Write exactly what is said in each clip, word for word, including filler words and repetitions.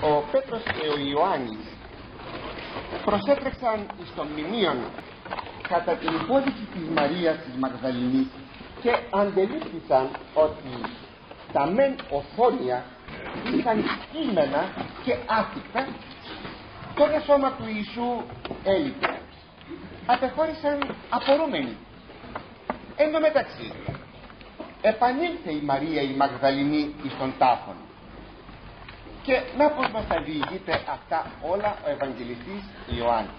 ο Πέτρος και ο Ιωάννης προσέτρεξαν στο μνημείο κατά την υπόδειξη της Μαρίας της Μαγδαληνής και αντελήφθησαν ότι τα μεν οθόνια είχαν κείμενα και άθικτα, το δε σώμα του Ιησού έλειπε. Απεχώρησαν απορούμενοι. Εν τω μεταξύ επανήλθε η Μαρία η Μαγδαληνή εις τον τάφον, και να πως μας τα διηγείται αυτά όλα ο Ευαγγελιστής Ιωάννης.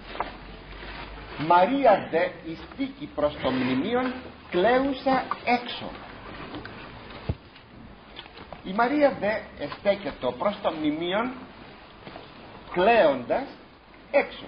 Μαρία δε εις τίκη προς το μνημείον κλαίουσα έξω. Η Μαρία δε εστέκετο προς το μνημείον κλαίοντας έξω.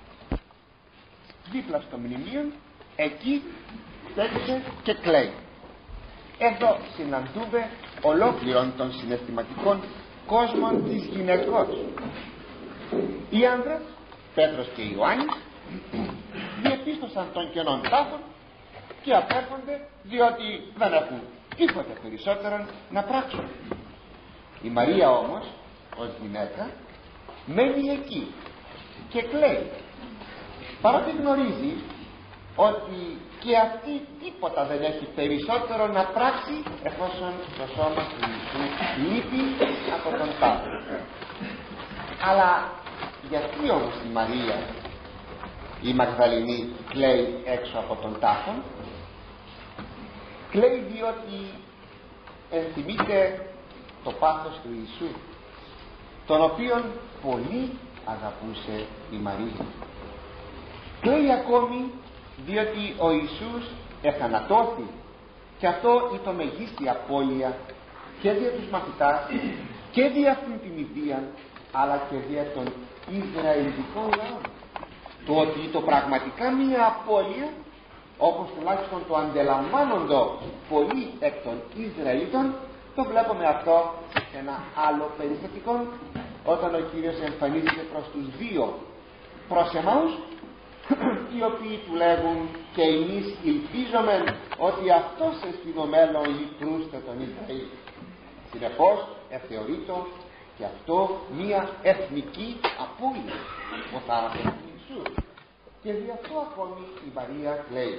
Δίπλα στο μνημείον εκεί στέκεται και κλαίει. Εδώ συναντούμε ολόκληρον των συναισθηματικών κόσμων της γυναικός. Οι άνδρες, Πέτρος και Ιωάννης, διεπίστωσαν τον κενόν τάφον και απέρχονται διότι δεν έχουν τίποτε περισσότερο να πράξουν. Η Μαρία όμως ως γυναίκα μένει εκεί και κλαίει, παρότι γνωρίζει ότι και αυτή τίποτα δεν έχει περισσότερο να πράξει εφόσον το σώμα του Ιησού λείπει από τον τάφο. Αλλά γιατί όμως η Μαρία η Μαγδαληνή κλαίει έξω από τον τάφο? Κλαίει διότι ενθυμείται το πάθος του Ιησού, τον οποίον πολύ αγαπούσε η Μαρία. Κλαίει ακόμη διότι ο Ιησούς εθανατώθη, και αυτό είναι το μεγίστη απώλεια και δια τους μαθητάς και δια αυτήν την ιδία, αλλά και δια των Ισραηλιτικών λαών. Το ότι το πραγματικά μία απώλεια, όπως τουλάχιστον το αντελαμβάνοντο πολλοί εκ των Ισραηλίτων, το βλέπουμε αυτό σε ένα άλλο περιστατικό, όταν ο Κύριος εμφανίζεται προς τους δύο προσεμάους, οι οποίοι του λέγουν και εμείς ελπίζομεν ότι αυτός εστιν ο μέλλον λυτρούστε τον Ισραήλ. Συνεπώς εθεωρείτο και αυτό μία εθνική απώλεια ο θάνατος του Ιησού, και δι' αυτό ακόμη η Μαρία κλαίει.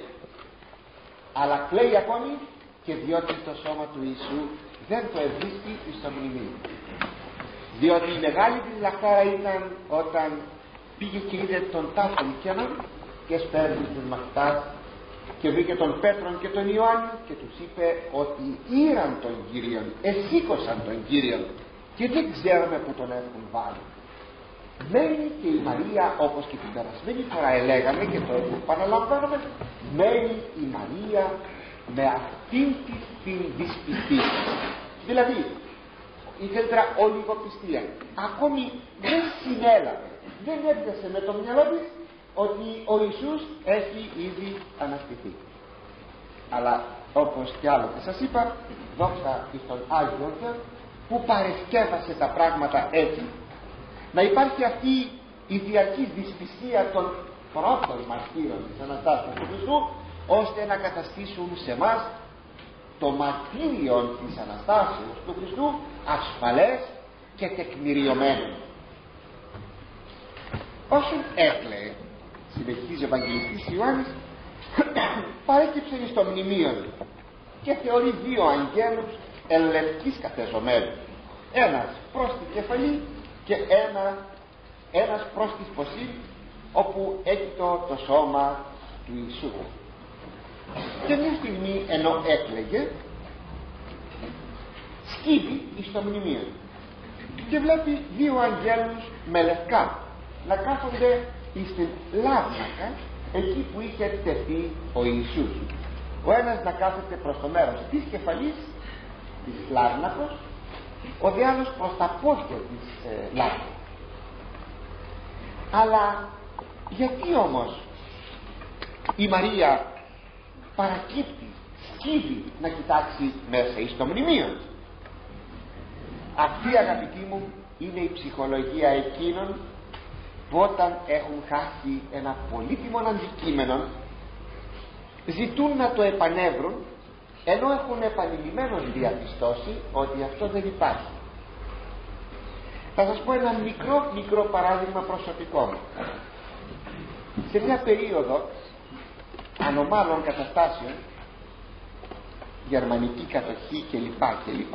Αλλά κλαίει ακόμη και διότι το σώμα του Ιησού δεν το ευρίσκει στο μνημείο. Διότι η μεγάλη της λαχτάρα ήταν όταν πήγε και είδε τον τάφον κενόν και σπέρνει τους μαθητάς και βρήκε τον Πέτρον και τον Ιωάννη και τους είπε ότι ήραν τον Κύριον, εσήκωσαν τον Κύριον και δεν ξέρουμε που τον έχουν βάλει. Μένει και η Μαρία, όπως και την περασμένη φορά ελέγαμε και το επαναλαμβάνουμε, μένει η Μαρία με αυτήν την δυσπιστία. Δηλαδή η καλύτερα ολιγοπιστία ακόμη δεν συνέλαβε, δεν έπιασε με το μυαλό της ότι ο Ιησούς έχει ήδη αναστηθεί. Αλλά όπως κι άλλοτε σας είπα, δόξα εις τον Άγιο Θεό που παρεσκεύασε τα πράγματα έτσι, να υπάρχει αυτή η διαρκής δυσπιστία των πρώτων μαρτύρων της Αναστάσεως του Χριστού, ώστε να καταστήσουν σε εμάς το μαρτύριο της Αναστάσεως του Χριστού ασφαλές και τεκμηριωμένο. Όσον έκλαιε, συνεχίζει ο Ευαγγελιστής Ιωάννης, παρέκυψε στο μνημείο και θεωρεί δύο αγγέλους ελευκής κατεζωμένους, ένας προς την κεφαλή και ένα, ένας προς τη σποσή, όπου έκειτο το σώμα του Ιησού. Και μια στιγμή ενώ έκλαιγε, σκύβει στο μνημείο και βλέπει δύο αγγέλους με λευκά να κάθονται στην λάρνακα εκεί που είχε τεθεί ο Ιησούς. Ο ένας να κάθεται προς το μέρος της κεφαλής της λάρνακος, ο διάλος προς τα πόδια της ε, λάρνακας. Αλλά γιατί όμως η Μαρία παρακύπτει, σκύβει να κοιτάξει μέσα εις το μνημείο? Αυτή, αγαπητοί μου, είναι η ψυχολογία εκείνων που όταν έχουν χάσει ένα πολύτιμο αντικείμενο ζητούν να το επανέβρουν, ενώ έχουν επανειλημμένως διαπιστώσει ότι αυτό δεν υπάρχει. Θα σας πω ένα μικρό μικρό παράδειγμα προσωπικό μου. Σε μια περίοδο ανομάλων καταστάσεων, γερμανική κατοχή κλπ κλπ,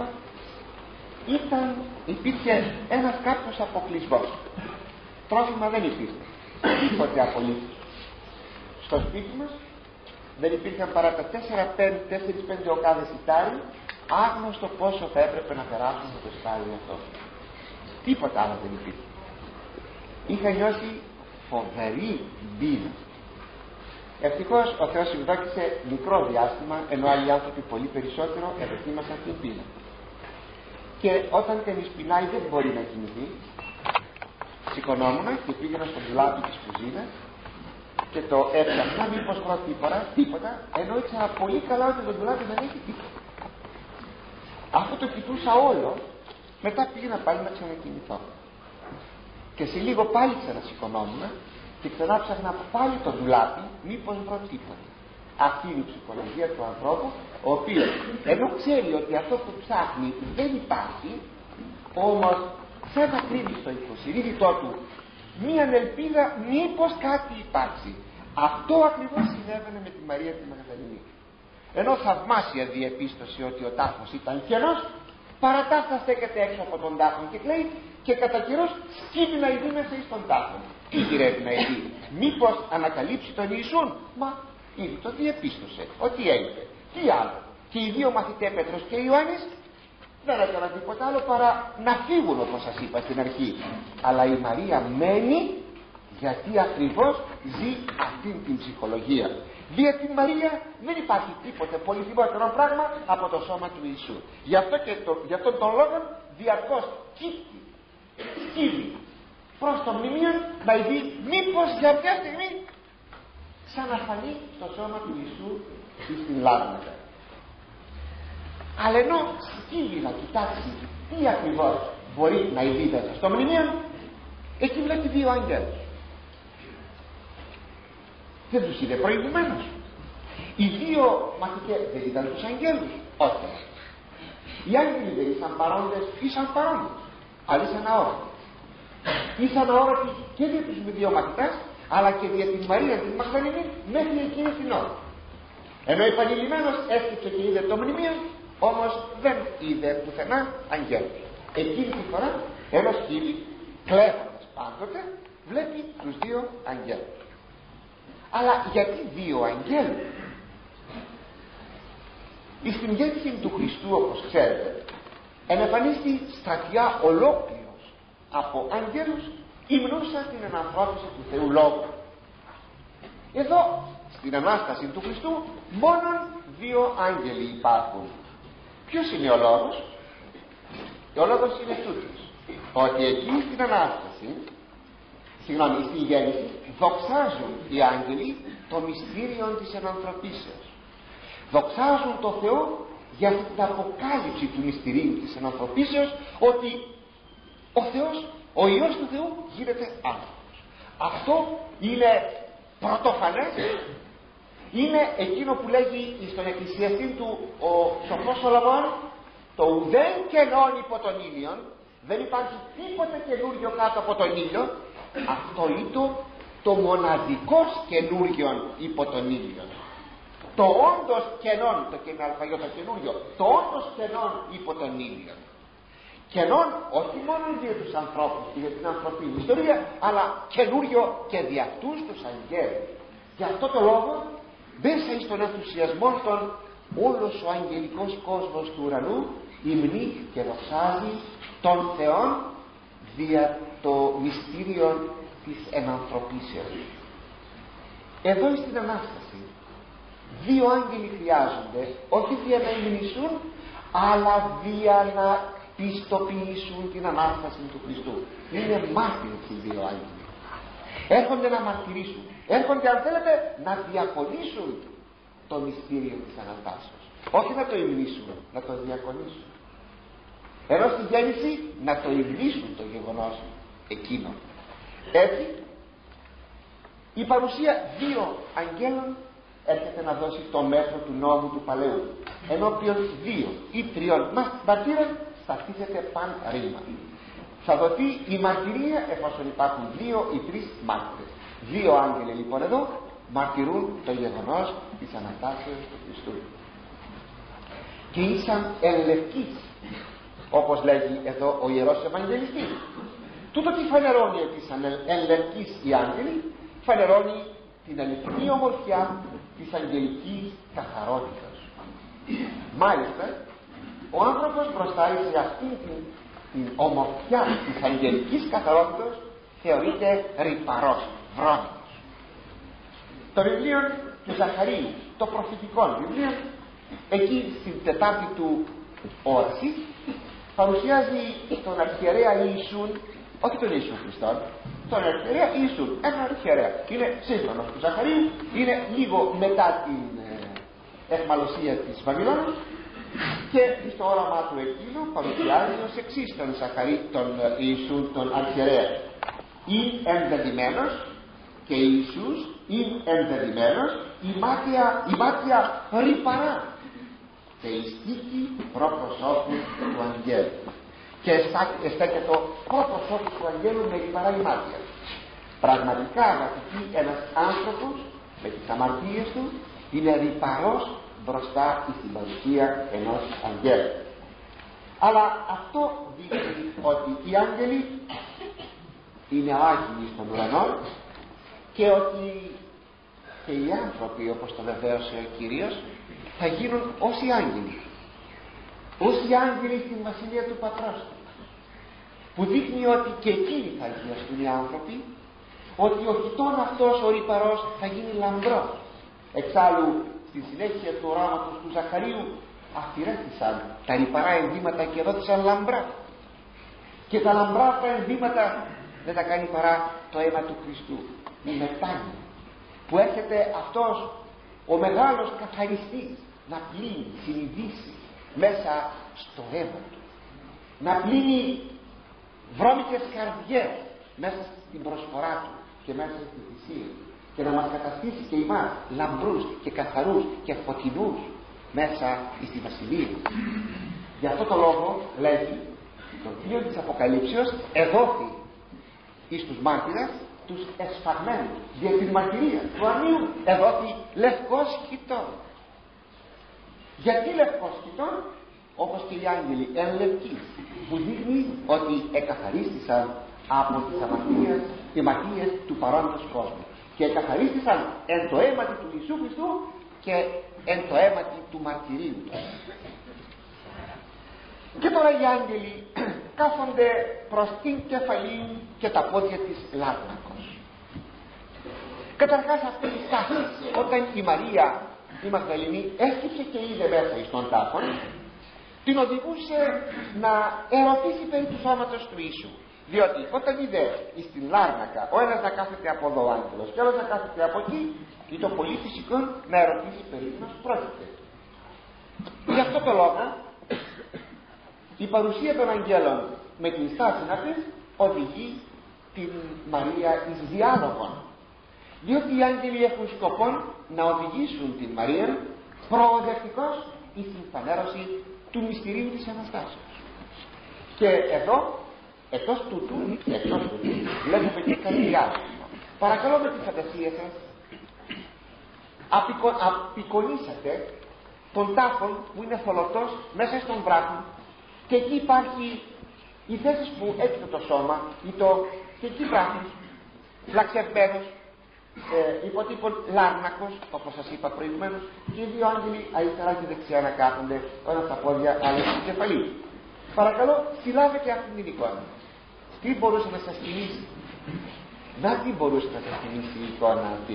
ήταν, υπήρχε ένας κάποιος αποκλεισμός. Τρόφιμα δεν υπήρχε, τίποτε απολύτως. Στο σπίτι μας δεν υπήρχαν παρά τα τέσσερα πέντε οκάδες σιτάρι, άγνωστο πόσο θα έπρεπε να περάσουμε το σιτάρι αυτό. Τίποτα άλλο δεν υπήρχε. Είχα νιώσει φοβερή πείνα. Ευτυχώς ο Θεός συμβδόκησε μικρό διάστημα, ενώ άλλοι άνθρωποι πολύ περισσότερο ευδοκίμασαν την πείνα. Και όταν κανείς πεινάει δεν μπορεί να κινηθεί, σηκωνόμουν και πήγαινα στο ντουλάπι της κουζίνας και το έψαχνα μήπως βρω τίποτα, τίποτα, ενώ ήξερα πολύ καλά ότι το ντουλάπι δεν έχει τίποτα. Αφού το κοιτούσα όλο, μετά πήγαινα πάλι να ξανακινηθώ. Και σε λίγο πάλι ξανασηκωνόμουν και ξανά ψάχνα πάλι το ντουλάπι μήπως βρω τίποτα. Αυτή είναι η ψυχολογία του ανθρώπου, ο οποίος ενώ ξέρει ότι αυτό που ψάχνει δεν υπάρχει, όμως σαν να κρύβει στο υποσυνείδητό του μία ελπίδα μήπως κάτι υπάρξει. Αυτό ακριβώς συνέβαινε με τη Μαρία τη Μαγδαληνή. Ενώ θαυμάσια διεπίστωση ότι ο τάφος ήταν κενός, παρά ταύτα στέκεται έξω από τον τάφο και κλαίει και κατά καιρός σκύβει να ειδεί μέσα εις τον τάφο. Τι γυρεύει να ειδεί, μήπως ανακαλύψει τον Ιησούν? Μα ήδη το διεπίστωσε ότι έγινε. Τι άλλο? Και οι δύο μαθητές Πέτρος και Ιωάννης δεν έκαναν τίποτα άλλο παρά να φύγουν, όπως σας είπα στην αρχή. Αλλά η Μαρία μένει, γιατί ακριβώς ζει αυτήν την ψυχολογία. Δια την Μαρία δεν υπάρχει τίποτε πολυθυμότερο πράγμα από το σώμα του Ιησού. Γι' αυτό και το, γι' αυτόν τον λόγο διαρκώς κύπτει, σκύβει προς το μνημείο να ειδεί μήπως για μια στιγμή σαν να φανεί το σώμα του Ιησού στην Λάρνακα. Αλλά ενώ σκύβει να κοιτάξει τι ακριβώς μπορεί να ειδεί μέσα στο μνημείο, εκεί βλέπει δύο αγγέλους. Δεν τους είδε προηγουμένως? Οι δύο μαθητές δεν ήταν τους αγγέλους? Όχι. Οι άγγελοι δεν ήσαν παρόντες? Ήσαν παρόντες, αλλά ήσαν αόρατοι. Ήσαν αόρατοι και για τους δύο μαθητές, αλλά και για την Μαρία την Μαγδαληνή μέχρι εκείνη την ώρα. Ενώ επανειλημμένος έσκυψε και είδε το μνημείο, όμως δεν είδε πουθενά αγγέλους. Εκείνη τη φορά ένας σκύβι, κλέβοντας πάντοτε, βλέπει τους δύο αγγέλους. Αλλά γιατί δύο αγγέλους? Η στην γέννηση του Χριστού, όπως ξέρετε, εμφανίστη στρατιά ολόκληρος από αγγέλους υμνούσαν την ενανθρώπιση του Θεού Λόγου. Εδώ στην Ανάσταση του Χριστού μόνον δύο άγγελοι υπάρχουν. Ποιος είναι ο λόγος? Ο λόγος είναι τούτος, ότι εκεί στην Ανάσταση, συγγνώμη, στην γέννηση, δοξάζουν οι άγγελοι το μυστήριο της ενανθρωπίσεως. Δοξάζουν το Θεό για την αποκάλυψη του μυστηρίου της ενανθρωπίσεως, ότι ο Θεός, ο Υιός του Θεού γίνεται άνθρωπος. Αυτό είναι πρωτοφανές, είναι εκείνο που λέγει στον εκκλησιαστή του ο σοφός Σολομών, το ουδέν κενόν υπό τον ήλιον, δεν υπάρχει τίποτε καινούριο κάτω από τον ήλιο. Αυτό είναι το μοναδικός καινούριον υπό τον ήλιο. Το όντως κενόν, το καινούριο, το καινούριο, το όντως κενόν υπό τον ήλιο. Κενόν όχι μόνο για τους ανθρώπους και για την ανθρωπίνη ιστορία, αλλά καινούριο και δια αυτούς τους αγγέλους. Γι' αυτό το λόγο μέσα στον ενθουσιασμό των όλος ο αγγελικός κόσμος του ουρανού υμνεί και δοξάζει τον Θεόν δια το μυστήριο της ενανθρωπίσεως. Εδώ στην Ανάσταση δύο άγγελοι χρειάζονται, όχι για να υμνήσουν, αλλά για να πιστοποιήσουν την Ανάσταση του Χριστού. Είναι μάρτυρες οι δύο άγγελοι. Έρχονται να μαρτυρήσουν, έρχονται αν θέλετε να διακονήσουν το μυστήριο της Αναστάσεως. Όχι να το υμνήσουν, να το διακονήσουν. Ενώ στη γέννηση να το υμνήσουν το γεγονός εκείνο. Έτσι η παρουσία δύο αγγέλων έρχεται να δώσει το μέτρο του νόμου του παλαιού, ενώπιον δύο ή τριών μαρτύρων σταθίζεται παν ρήμα. θα δοθεί η μαρτυρία εφόσον υπάρχουν δύο ή τρεις μάρτυρες. Δύο άγγελοι λοιπόν εδώ μαρτυρούν το γεγονός της Αναστάσεως του Χριστού. Και ήσαν εν λευκής, όπως λέγει εδώ ο Ιερός Ευαγγελιστής. Τούτο τι φανερώνει ότι ήσαν εν λευκής οι άγγελοι? Φανερώνει την αληθινή ομορφιά της αγγελικής καθαρότητας. Μάλιστα ο άνθρωπος μπροστά σε αυτήν την, την ομορφιά της αγγελικής καθαρότητας θεωρείται ρυπαρός, βρώμικος. Το βιβλίο του Ζαχαρίου, το προφητικό βιβλίο, εκεί στην τετάρτη του όραση παρουσιάζει τον αρχιερέα Ιησούν, όχι τον Ιησού Χριστόν, τον αρχιερέα Ιησούν, έναν αρχιερέα. Είναι σύγχρονος του Ζαχαρίου, είναι λίγο μετά την ε, εχμαλωσία της Βαβυλώνας, και στο όραμά του εκείνο παρουσιάζει ως εξής τον Ζαχαρί, τον Ιησούν, τον αρχιερέα. Είναι ενδεδειμένος, και Ιησούς είναι ενδεδειμένος η μάτια, η μάτια ρυπαρά και η στίκη προπροσώπου του αγγέλου, και εστέκεται το προπροσώπου του αγγέλου με ρυπαρά η μάτια. Πραγματικά αγαπητοί, ένας άνθρωπος με τις αμαρτίες του είναι ρυπαρός μπροστά στην παρουσία ενός αγγέλου. Αλλά αυτό δείχνει ότι οι άγγελοι είναι άγιοι στον ουρανό, και ότι και οι άνθρωποι, όπως το βεβαίωσε ο Κύριος, θα γίνουν ως οι άγγελοι, ως οι άγγελοι στην βασιλεία του Πατρός του, που δείχνει ότι και εκείνοι θα αγιαστούν οι άνθρωποι, ότι ο χιτών αυτός ο ρυπαρός θα γίνει λαμπρός. Εξάλλου στη συνέχεια του οράματος του Ζαχαρίου αφηρέθησαν τα ρυπαρά ενδύματα και δόθησαν λαμπρά, και τα λαμπρά αυτά ενδύματα δεν τα κάνει παρά το αίμα του Χριστού, η μετάνοια, που έρχεται αυτός ο μεγάλος καθαριστής να πλύνει συνειδήσεις μέσα στο αίμα του, να πλύνει βρώμικες καρδιές μέσα στην προσφορά του και μέσα στη θυσία του, και να μας καταστήσει και εμάς λαμπρούς και καθαρούς και φωτεινούς μέσα στη βασιλεία. Γι' αυτό το λόγο λέγει το βιβλίο της Αποκαλύψεως, εδόθη εις τους μάρτυρες τους εσφαγμένους για την μαρτυρία του Αγίου, εδόθη λευκός χιτών. Γιατί λευκός χιτών? Όπως και οι άγγελοι εν λευκής, που δείχνει ότι εκαθαρίστησαν από τις αμαρτίες, οι αμαρτίες του παρόντος κόσμου, και εκαθαρίστησαν εν το αίματι του Ιησού Χριστού και εν το αίματι του μαρτυρίου του. Και τώρα οι άγγελοι κάθονται προς την κεφαλή και τα πόδια της Λάρνακος. Καταρχάς αυτή η στάση, όταν η Μαρία η Μαγδαληνή έσκυψε και είδε μέσα εις τον τάφο, την οδηγούσε να ερωτήσει περί του σώματος του Ιησού. Διότι όταν είδε στην Λάρνακα ο ένας να κάθεται από εδώ ο άγγελος και ο άλλος να κάθεται από εκεί, ήταν πολύ φυσικό να ερωτήσει περί τίνος πρόκειται. Γι' αυτό το λόγο η παρουσία των αγγέλων με την στάση της οδηγεί την Μαρία εις διάλογον, διότι οι άγγελοι έχουν σκοπό να οδηγήσουν την Μαρία προοδευτικώς εις την φανέρωση του μυστηρίου της Αναστάσεως. Και εδώ εκτός τούτου, εκτός τούτου βλέπουμε και κάτι άλλο. Παρακαλώ με τη φαντασία σας, απεικο, απεικονίσατε τον τάφο που είναι θολωτός μέσα στον βράχο, και εκεί υπάρχει η θέση που έχει το σώμα ή το, και εκεί βράχος φλαξερμένος, ε, υποτύπων Λάρνακος, όπως σας είπα προηγουμένως, και οι δύο άγγελοι αριστερά και δεξιά να κάθονται, ένα στα πόδια, άλλο στην κεφαλή. Παρακαλώ συλλάβετε αυτήν την εικόνα. Τι μπορούσε να σας θυμίσει? Να τι μπορούσε να σας θυμίσει η εικόνα αυτή?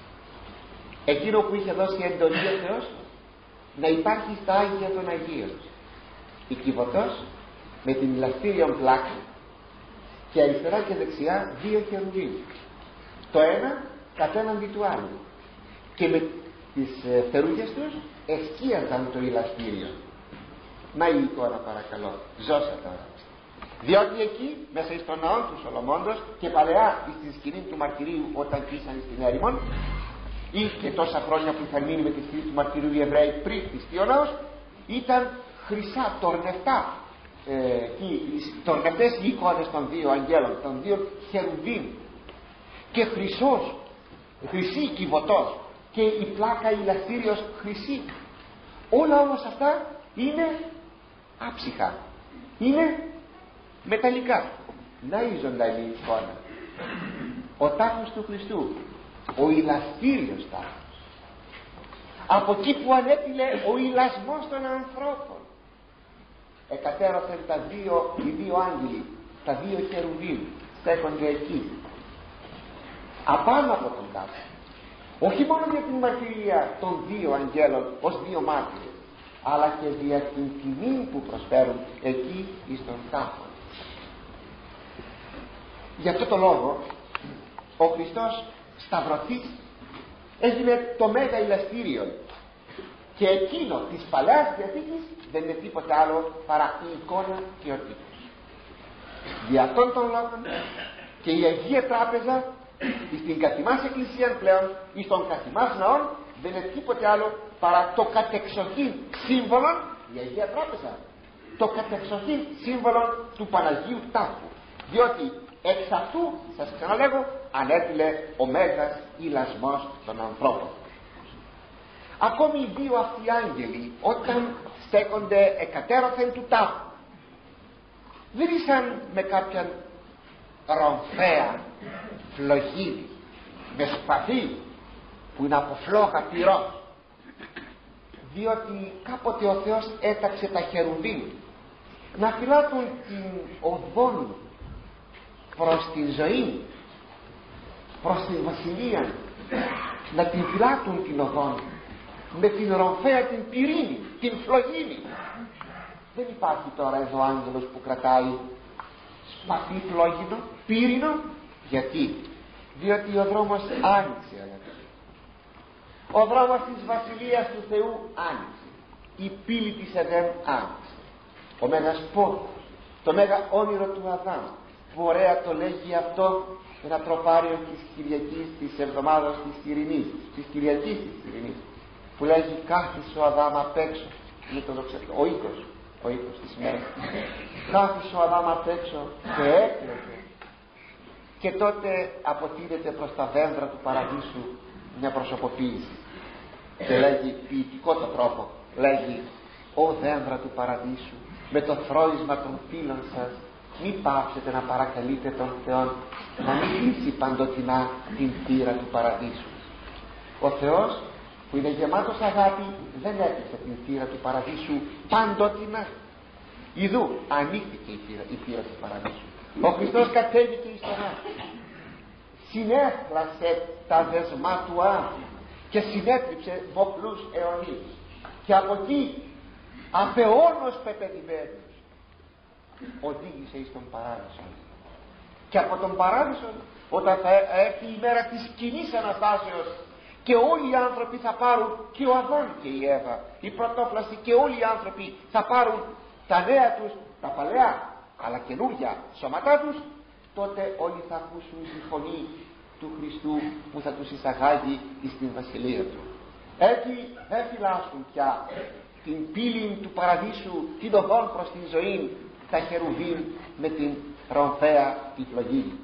Εκείνο που είχε δώσει εντολή ο Θεός να υπάρχει στα Άγια των Αγίων, η Κιβωτός με την λαστήρια πλάκα, και αριστερά και δεξιά δύο χερουβίμ, το ένα κατέναντι του άλλου, και με τις ε, φερούγες τους εσκίαζαν το ηλαστήριο. Να η εικόνα παρακαλώ, ζώσα τώρα. Διότι εκεί μέσα στον ναό του Σολομώντος και παλαιά στη σκηνή του μαρτυρίου, όταν κλείσαν στην έρημον, ή και τόσα χρόνια που είχαν μείνει με τη σκηνή του μαρτυρίου οι Εβραίοι πριν χτιστεί ο ναός, ήταν χρυσά τορνευτά ε, τον, αυτές οι εικόνες των δύο αγγέλων, των δύο χερουβίμ, και χρυσός, χρυσή κυβωτός, και η πλάκα ηλαστήριος χρυσή. Όλα όμως αυτά είναι άψυχα, είναι μεταλλικά. Να η ζωντανή εικόνα, ο τάφος του Χριστού, ο ηλαστήριος τάφος, από εκεί που ανέπειλε ο ηλασμός των ανθρώπων. Εκατέρωθεν τα δύο, οι δύο άγγελοι, τα δύο χερουβίμ στέκονται εκεί, απάνω από τον τάφο, όχι μόνο για την μαρτυρία των δύο αγγέλων ως δύο μάρτυρες, αλλά και για την τιμή που προσφέρουν εκεί εις τον τάφο. Γι' αυτό το λόγο ο Χριστός σταυρωθής έγινε το μέγα ηλαστήριο, και εκείνο της Παλαιάς Διαθήκης δεν είναι τίποτα άλλο παρά η εικόνα και ο τύπος. Δι' αυτόν τον λόγο και η Αγία Τράπεζα στην καθημάς Εκκλησία πλέον ή στον καθημάς ναών δεν είναι τίποτε άλλο παρά το κατεξοχήν σύμβολο, η Αγία Τράπεζα, το κατεξοχήν σύμβολο του Παναγίου Τάφου, διότι εξ αυτού, σας ξαναλέγω, ανέτειλε ο μέγας ηλασμός των ανθρώπων. Ακόμη οι δύο αυτοί άγγελοι, όταν στέκονται εκατέρωθεν του τάφου, δεν ήσαν με κάποιαν ρομφαία φλογίδι, με σπαθί που είναι από φλόγα πυρός, διότι κάποτε ο Θεός έταξε τα χερουβίμ να φυλάτουν την οδόν προς την ζωή, προς την βασιλεία, να την φυλάτουν την οδόν με την ρομφαία την πυρήνη, την φλογίνη. Δεν υπάρχει τώρα εδώ άγγελος που κρατάει σπαθί φλόγινο, πύρινο. Γιατί? Διότι ο δρόμος άνοιξε, αγαπητοί. Ο δρόμος της βασιλείας του Θεού άνοιξε. Η πύλη της Εδέμ άνοιξε. Ο μέγας πόρτος, το μέγα όνειρο του Αδάμ, που ωραία το λέγει αυτό ένα τροπάριο της Κυριακής, της εβδομάδας της Κυρινής, της Κυριακής της Κυρινής, που λέγει κάθισε ο Αδάμ απ' έξω, είναι το δοξατό, ο οίκος, ο οίκος της μέρας, κάθισε ο Αδάμ απ' έξω και έκλαιγε, και τότε αποτείνεται προς τα δέντρα του παραδείσου μια προσωποποίηση και λέγει ποιητικό το τρόπο, λέγει «Ω δέντρα του παραδείσου, με το θρώισμα των φύλων σας μη πάψετε να παρακαλείτε τον Θεό να μην κλείσει παντοτινά την θύρα του παραδείσου». Ο Θεός που είναι γεμάτος αγάπη δεν έκλεισε την θύρα του παραδείσου παντοτινά. Ιδού ανοίχθηκε η θύρα, η θύρα του παραδείσου. Ο Χριστός κατέβηκε εις τον άνθρωπο, συνέφλασε τα δεσμά του άνθου και συνέτριψε βοκλούς αιωνίους, και από εκεί απεώνως πεπαιδημένους οδήγησε εις τον παράδεισο. Και από τον παράδεισο, όταν θα έρθει η μέρα της κοινής αναστάσεως και όλοι οι άνθρωποι θα πάρουν, και ο Αδών και η Εύα, η πρωτόφλαση, και όλοι οι άνθρωποι θα πάρουν τα νέα τους, τα παλαιά αλλά καινούργια σώματά τους, τότε όλοι θα ακούσουν τη φωνή του Χριστού που θα τους εισαγάγει στην βασιλεία του. Έτσι δεν φυλάσσουν πια την πύλη του παραδείσου, την οδόν προς την ζωή, τα χερουβίμ με την ρομφαία τη φλογή.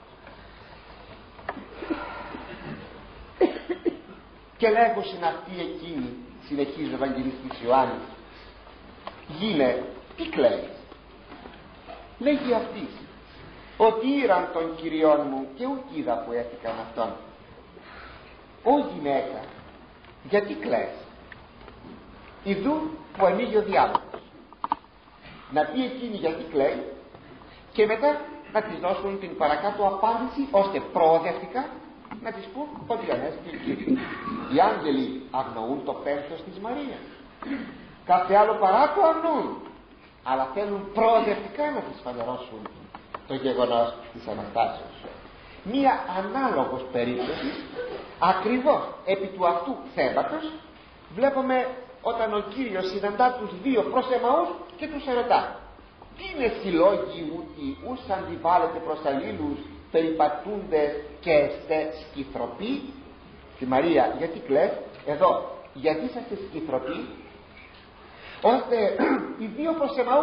Και λέγουσιν αυτοί εκείνοι, συνεχίζει ο Ευαγγελιστής Ιωάννης, γίνε, τι κλαίεις? Λέγει αυτής, ότι ήραν των κυριών μου και ουκ είδα που έφηκαν αυτόν. Ω γυναίκα, γιατί κλαις? Ιδού που ανοίγει ο διάλογος. Να πει εκείνη γιατί κλαίει και μετά να της δώσουν την παρακάτω απάντηση, ώστε προοδευτικά να της πούν ότι ανέστηκε η Κύριε. Οι άγγελοι αγνοούν το πένθος της Μαρίας, κάθε άλλο παρά το αγνοούν, αλλά θέλουν προοδευτικά να της φανερώσουν το γεγονός της Αναστάσεως. Μία ανάλογος περίπτωση ακριβώς επί του αυτού θέματος βλέπουμε όταν ο Κύριος συναντά τους δύο προς Εμαούς και τους ερωτά, τι είναι συλλόγοι ούτι ους αντιβάλλετε προς αλλήλους περιπατούντες και εστε σκυθροποί? Τη Μαρία, γιατί κλαις? Εδώ, γιατί είσαστε σκυθροποί? Ώστε οι δύο προς Εμαούς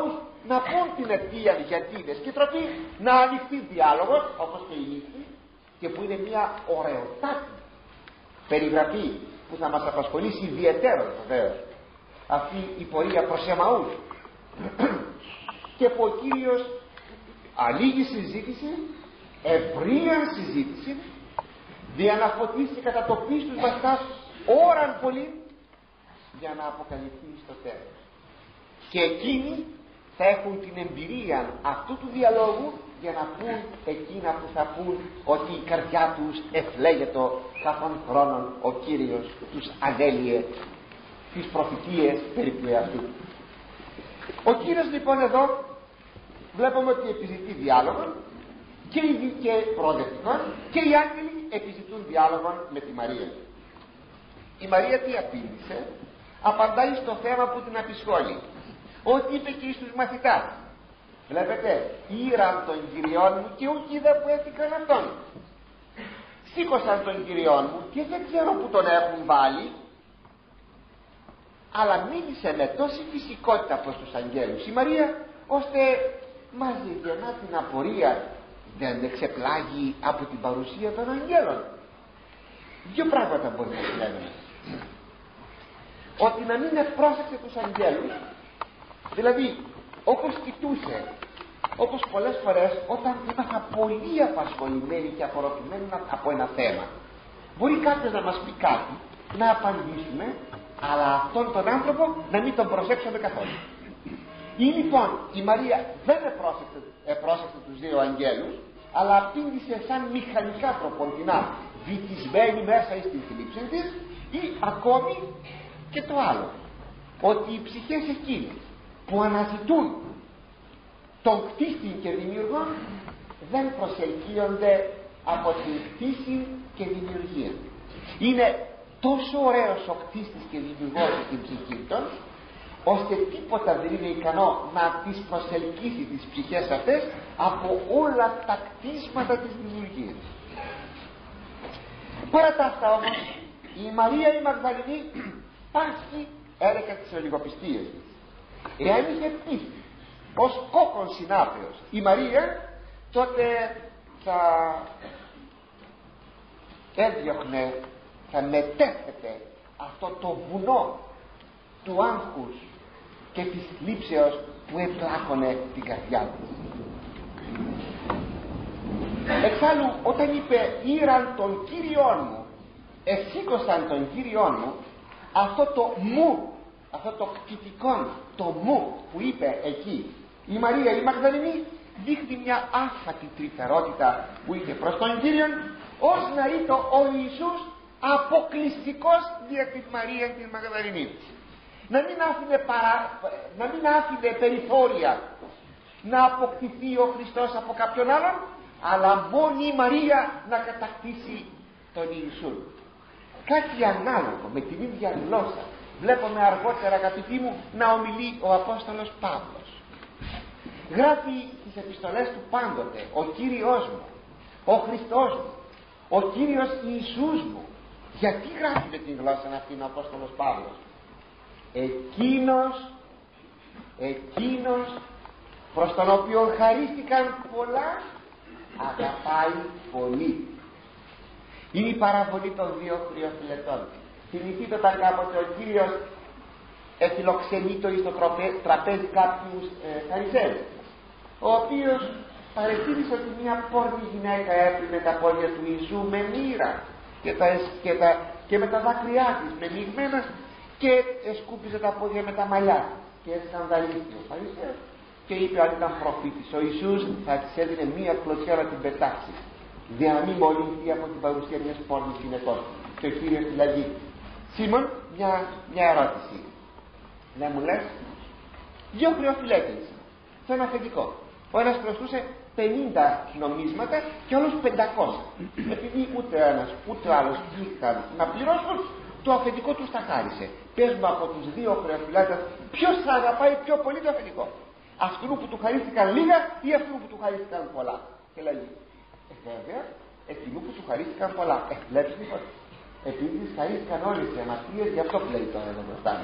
να πούν την αιτία γιατί είναι σκητροπή, να ανοιχτεί διάλογος όπως και η νύχτη, και που είναι μια ωραιοτάτη περιγραφή που θα μας απασχολήσει ιδιαιτέρως βεβαίως αυτή η πορεία προς Εμαούς, και που ο Κύριος ανοίγει συζήτηση, ευρεία συζήτηση, διαναφωτίσει και κατατοπίσει τους βασιλάς ώραν πολύ, για να αποκαλυφθεί στο τέλος. Και εκείνοι θα έχουν την εμπειρία αυτού του διαλόγου για να πούν εκείνα που θα πούν, ότι η καρδιά τους εφλέγετο καθόν χρόνων ο Κύριος τους ανέλυε τις προφητείες περί του εαυτού. Ο Κύριος λοιπόν εδώ βλέπουμε ότι επιζητεί διάλογο, και οι δικαίοι προοδευτικών και οι άγγελοι επιζητούν διάλογο με τη Μαρία. Η Μαρία τι απήντησε? Απαντάει στο θέμα που την απεισχόλει, ότι είπε και στους μαθητάς, βλέπετε, ήραν τον Κυριόν μου και ουκ είδα που έφυγαν αυτόν. Σήκωσαν τον Κυριόν μου και δεν ξέρω που τον έχουν βάλει, αλλά μίλησε με τόση φυσικότητα προς τους αγγέλους η Μαρία, ώστε μαζί γεννά την απορία, δεν εξεπλάγει από την παρουσία των αγγέλων. Δύο πράγματα μπορεί να σημαίνει: ότι να μην επρόσεξε τους αγγέλους, δηλαδή όπως κοιτούσε, όπως πολλές φορές όταν ήμασταν πολύ απασχολημένοι και αφοροποιημένοι από ένα θέμα, μπορεί κάποιος να μας πει κάτι, να απαντήσουμε, αλλά αυτόν τον άνθρωπο να μην τον προσέξουμε καθόλου. Ή λοιπόν η Μαρία δεν επρόσεξε, επρόσεξε τους δύο αγγέλους, αλλά απήντησε σαν μηχανικά τροποντινά, βυθισμένη μέσα στην θλίψη της, ή ακόμη και το άλλο, ότι οι ψυχές εκείνες που αναζητούν τον κτίστη και δημιουργό δεν προσελκύονται από την κτίση και δημιουργία. Είναι τόσο ωραίος ο κτίστης και δημιουργός στην ψυχή των, ώστε τίποτα δεν είναι ικανό να τις προσελκύσει τις ψυχές αυτές από όλα τα κτίσματα της δημιουργίας. Παρά τα αυτά όμως, η Μαρία η Μαγδαληνή πάσχει έλεγα τις ολιγοπιστίες της. Εάν είχε πίστη ως κόκκον συνάπεως η Μαρία, τότε θα έδιωχνε, θα μετέφεται αυτό το βουνό του άγχους και της θλίψεως που επλάκωνε την καρδιά της. Εξάλλου όταν είπε ήραν τον Κύριον μου, εσήκωσαν τον Κύριον μου, αυτό το μου, αυτό το κτητικό, το μου που είπε εκεί η Μαρία η Μαγδαληνή, δείχνει μια άφατη τρυφερότητα που είχε προς τον Κύριον, ως να ήταν ο Ιησούς αποκλειστικός δια της Μαρίας της Μαγδαληνής. Να μην άφηνε, παρά, να μην άφηνε περιθώρια να αποκτηθεί ο Χριστός από κάποιον άλλον, αλλά μόνη η Μαρία να κατακτήσει τον Ιησού. Κάτι ανάλογο με την ίδια γλώσσα βλέπουμε αργότερα, αγαπητοί μου, να ομιλεί ο Απόστολος Παύλος. Γράφει τις επιστολές του πάντοτε ο Κύριος μου, ο Χριστός μου, ο Κύριος Ιησούς μου. Γιατί γράφει με την γλώσσα αυτή ο Απόστολος Παύλος? Εκείνος εκείνος προς τον οποίο χαρίστηκαν πολλά αγαπάει πολύ. Είναι η παραβολή των δύο χρειοφυλετών. Θυμηθείτε όταν κάποτε ο Κύριος εφιλοξενείτο στο τραπέζι κάποιους ε, φαρισαίους, ο οποίος παρατήρησε ότι μια πόρνη γυναίκα έπλυνε τα πόδια του Ιησού με μοίρα και, τα, και, τα, και με τα δάκρυά της με μειγμένα, και εσκούπιζε τα πόδια με τα μαλλιά και σκανδαλίστηκε ο Φαρισαίος και είπε αν ήταν προφήτης ο Ιησούς θα της έδινε μία κλωτσιά να την πετάξει, για να μην μολυνθεί από την παρουσία μιας πόρνης γυναικών. Και ο Κύριος τη λέγει: Σίμων, μια, μια ερώτηση, να μου λες δύο χρεοφυλέτες σε ένα αφεντικό. Ο ένας χρωστούσε πενήντα νομίσματα και όλους πεντακόσια. Επειδή ούτε ένας ούτε άλλος είχαν να πληρώσουν, το αφεντικό τους τα χάρισε. Πες μου από τους δύο χρεοφυλάτες ποιος θα αγαπάει πιο πολύ το αφεντικό, αυτού που του χαρίστηκαν λίγα ή αυτού που του χαρίστηκαν πολλά? Και λέγει: ε, βέβαια, εκείνου που του χαρίστηκαν πολλά. Ε, βλέπεις λοιπόν, επειδή τις χαρίστηκαν όλες οι αμαρτίες, γι' αυτό πλέει τώρα εδώ μπροστά μου.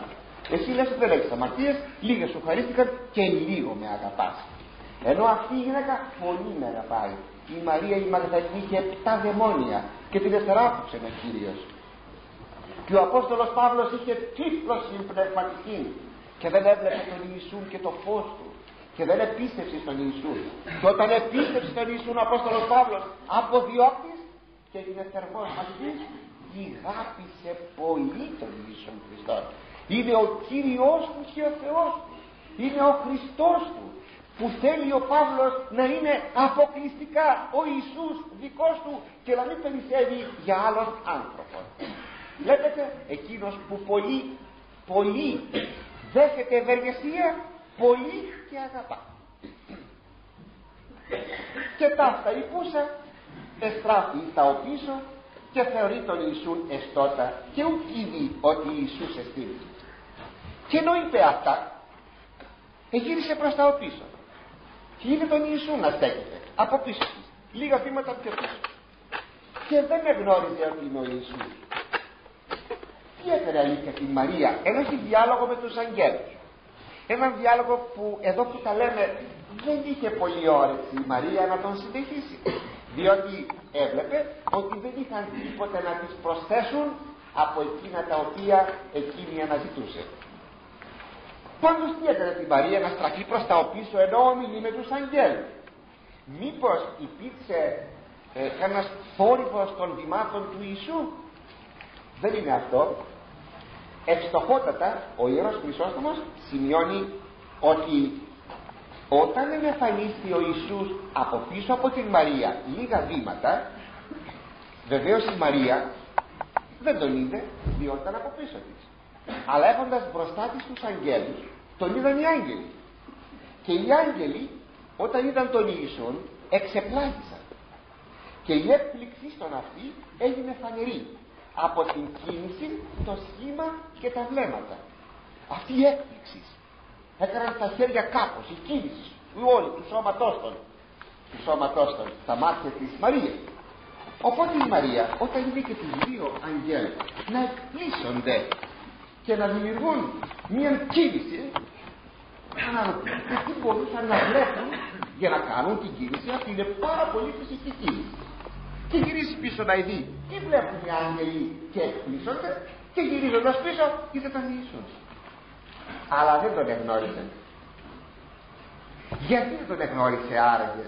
Εσύ λες ότι δεν έχεις αμαρτίες, λίγες σου χαρίστηκαν και λίγο με αγαπάς. Ενώ αυτή η γυναίκα πολύ με αγαπάει. Η Μαρία η Μαγδαληνή είχε επτά δαιμόνια και την εστεράπουξε ο Κύριος. Και ο Απόστολος Παύλος είχε τύφλωση πνευματική και δεν έβλεπε τον Ιησού και το φως του και δεν επίστευσε στον Ιησού. Και όταν επίστευσε στον Ιησού ο Απόστολος Παύλος αποδιώκτης και έγινε θερμός μαθητής, ηγάπησε πολύ τον Ιησού Χριστό. Είναι ο Κύριος του και ο Θεός του. Είναι ο Χριστός του, που θέλει ο Παύλος να είναι αποκλειστικά ο Ιησούς δικός του και να μην περισσεύει για άλλον άνθρωπο. Βλέπετε, εκείνος που πολύ, πολύ δέχεται ευεργεσία, πολύ και αγαπά. Και ταύτα υπούσα εστράφει στα οπίσω και θεωρεί τον Ιησούν εστότα και ουκ είδη ότι Ιησούς εστίνει. Και ενώ είπε αυτά, εγύρισε προς τα οπίσω και είδε τον Ιησού να στέκεται από πίσω της, λίγα βήματα πιο πίσω, και δεν εγνώριζε ότι είναι ο Ιησούς. Τι έφερε αλήθεια την Μαρία? Ένα διάλογο με τους αγγέλους, έναν διάλογο που εδώ που τα λέμε δεν είχε πολύ όρεξη η Μαρία να τον συνεχίσει, διότι έβλεπε ότι δεν είχαν τίποτε να της προσθέσουν από εκείνα τα οποία εκείνη αναζητούσε. Πάντως τι έκανε την Μαρία να στραφεί προς τα οπίσω ενώ ομιλεί με τους αγγέλους? Μήπως υπήρξε ε, κανένας θόρυβος των βημάτων του Ιησού? Δεν είναι αυτό. Ευστοχότατα ο Ιερός Χρυσόστομος σημειώνει ότι όταν εμφανίστηκε ο Ιησούς από πίσω από την Μαρία λίγα βήματα, βεβαίως η Μαρία δεν τον είδε διότι ήταν από πίσω της, αλλά έχοντας μπροστά της τους αγγέλους τον είδαν οι άγγελοι, και οι άγγελοι όταν είδαν τον Ιησούν εξεπλάγησαν και η έκπληξη στον αυτή έγινε φανερή από την κίνηση, το σχήμα και τα βλέμματα. Αυτή η έκπληξη έκαναν στα χέρια κάπως, η κίνηση του όλου του σώματός των του σώματός των στα μάτια της Μαρίας. Οπότε η Μαρία όταν είδε και τους δύο αγγέλους να εκπλήσονται και να δημιουργούν μια κίνηση, τι μπορούσαν να βλέπουν για να κάνουν την κίνηση αυτή? Είναι πάρα πολύ φυσική κίνηση. Και γυρίσει πίσω να δει τι βλέπουν οι άγγελοι και εκπλήσονται, και γυρίζοντας πίσω είδε τον Ιησού, αλλά δεν τον εγνώρισε. Γιατί δεν τον εγνώρισε άραγε?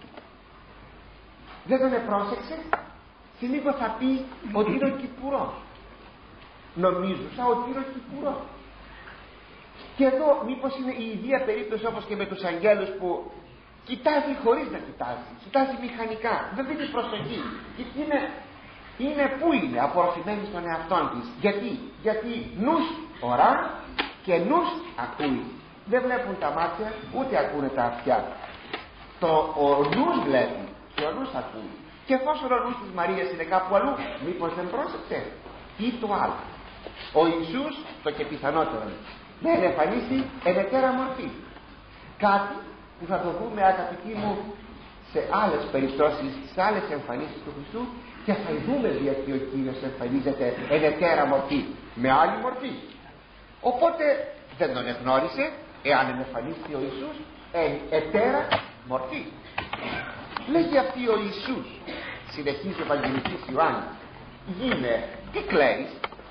Δεν τον επρόσεξε. Συνήθως θα πει ότι είναι ο Κυπουρός. Νομίζουσα ότι είναι ο Κυπουρός. Και εδώ μήπως είναι η ίδια περίπτωση όπως και με τους αγγέλους που κοιτάζει χωρίς να κοιτάζει, κοιτάζει μηχανικά, δεν δίνει προσοχή. Είναι, είναι που είναι απορροφημένη στον εαυτό της. Γιατί, γιατί νους ορά και νους ακούει. Δεν βλέπουν τα μάτια ούτε ακούνε τα αυτιά. Το, ο νους βλέπει και ο νους ακούει. Και εφόσον ο νους της Μαρίας είναι κάπου αλλού, μήπως δεν πρόσεξε ή το άλλο? Ο Ιησούς, το και πιθανότερο, δεν εμφανίσει ενετέρα μορφή. Κάτι που θα το δούμε, αγαπητοί μου, σε άλλες περιπτώσεις, σε άλλες εμφανίσεις του Χριστού, και θα δούμε γιατί ο Κύριος εμφανίζεται ενετέρα μορφή, με άλλη μορφή. Οπότε δεν τον εγνώρισε, εάν εμφανίσει ο Ιησούς εν ετέρα μορφή. Λέγει αυτή ο Ιησούς, συνεχίζει ο Ευαγγελιστής Ιωάννης, γίνε, τι κλαίεις,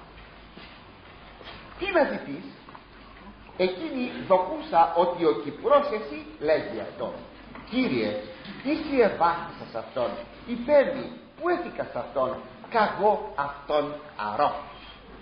τι να ζητείς? Εκείνη δοκούσα ότι ο Κυπρός εσύ, λέγει αυτό, Κύριε, εσύ ευάχθησας αυτόν, υπέρβη, πού έθηκας αυτόν, καγώ αυτόν αρρώστος.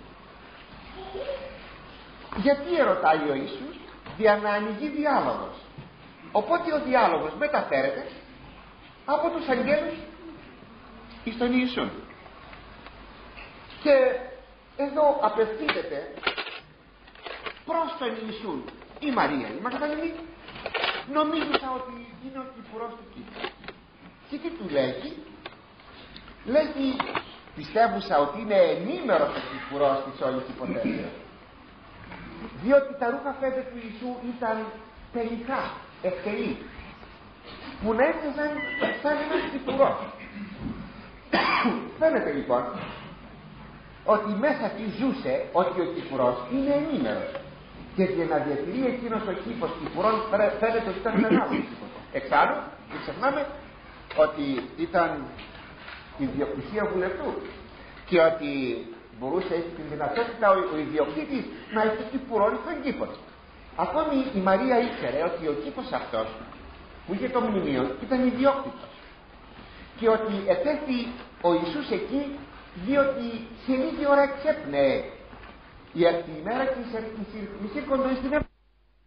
Γιατί ερωτάει ο Ιησούς? Για να ανοιγεί διάλογος. Οπότε ο διάλογος μεταφέρεται από τους αγγέλους εις τον Ιησούν. Και εδώ απευθύνεται προς τον Ιησούν η Μαρία η Μαγδαληνή, νομίζουσα ότι είναι ο Κυπουρός του Κύριου. Και τι του λέγει? Λέγει, πιστεύουσα ότι είναι ενήμερος ο Κυπουρός της όλης υποθέσεως, διότι τα ρούχα φέτε του Ιησού ήταν τελικά ευτελή, που να έφτασαν σαν ένας Κυπουρός. Φαίνεται λοιπόν ότι μέσα της ζούσε ότι ο Κυπουρός είναι ενήμερος. και για να διατηρεί εκείνος ο κήπος Κυπουρών φαίνεται ότι ήταν μεγάλο κήπος. Εξάλλου δεν ξεχνάμε ότι ήταν η ιδιοκτησία βουλευτού και ότι μπορούσε έχει την δυνατότητα ο, ο ιδιοκτήτης να έχει Κυπουρών στον κήπο. Ακόμη η Μαρία ήξερε ότι ο κήπος αυτός που είχε το μνημείο ήταν ιδιόκτητος και ότι ετέθη ο Ιησούς εκεί διότι σε λίγη ώρα εξέπνεε η αυτή ημέρα και η σύρκοντο στην έμβαση.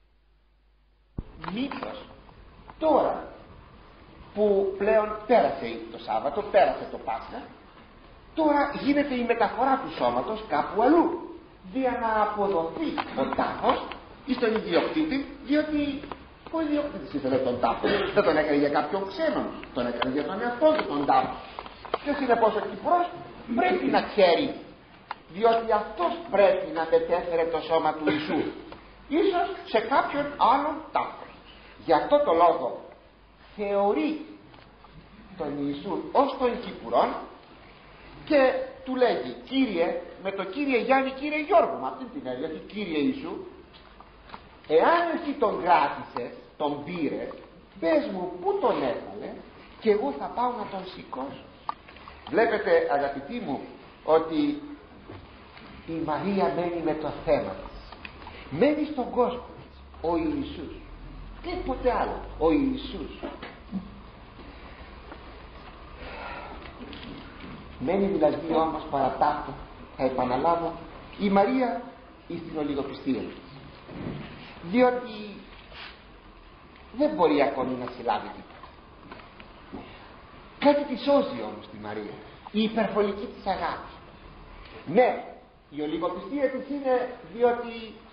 Μήπως τώρα που πλέον πέρασε το Σάββατο, πέρασε το Πάσχα, τώρα γίνεται η μεταφορά του σώματος κάπου αλλού για να αποδοθεί ο τάφος στον ιδιοκτήτη, διότι ο ιδιοκτήτης ήθελε τον τάφο, δεν τον έκανε για κάποιον ξένον, τον έκανε για τον εαυτό του τον τάφο. Και συνεπώς ο Κυπρός πρέπει να ξέρει, διότι αυτός πρέπει να μετέφερε το σώμα του Ιησού, ίσως σε κάποιον άλλον τάφο. Γι' αυτό το λόγο θεωρεί τον Ιησού ως τον Κυπουρόν και του λέγει Κύριε, με το Κύριε Γιάννη, Κύριε Γιώργο, με αυτή την έννοια, γιατί Κύριε Ιησού, εάν εσύ τον κράτησες, τον πήρες, πες μου πού τον έβαλε και εγώ θα πάω να τον σηκώσω. Βλέπετε αγαπητοί μου ότι η Μαρία μένει με το θέμα της, μένει στον κόσμο της, ο Ιησούς, τίποτε άλλο, ο Ιησούς. Μένει δηλαδή όμως παρατάχω, θα επαναλάβω, η Μαρία στην ολιγοπιστία της, διότι δεν μπορεί ακόμη να συλλάβει τίποτα. Κάτι τη σώζει όμως τη Μαρία, η υπερβολική της αγάπη. Ναι, η ολιγοπιστία της είναι διότι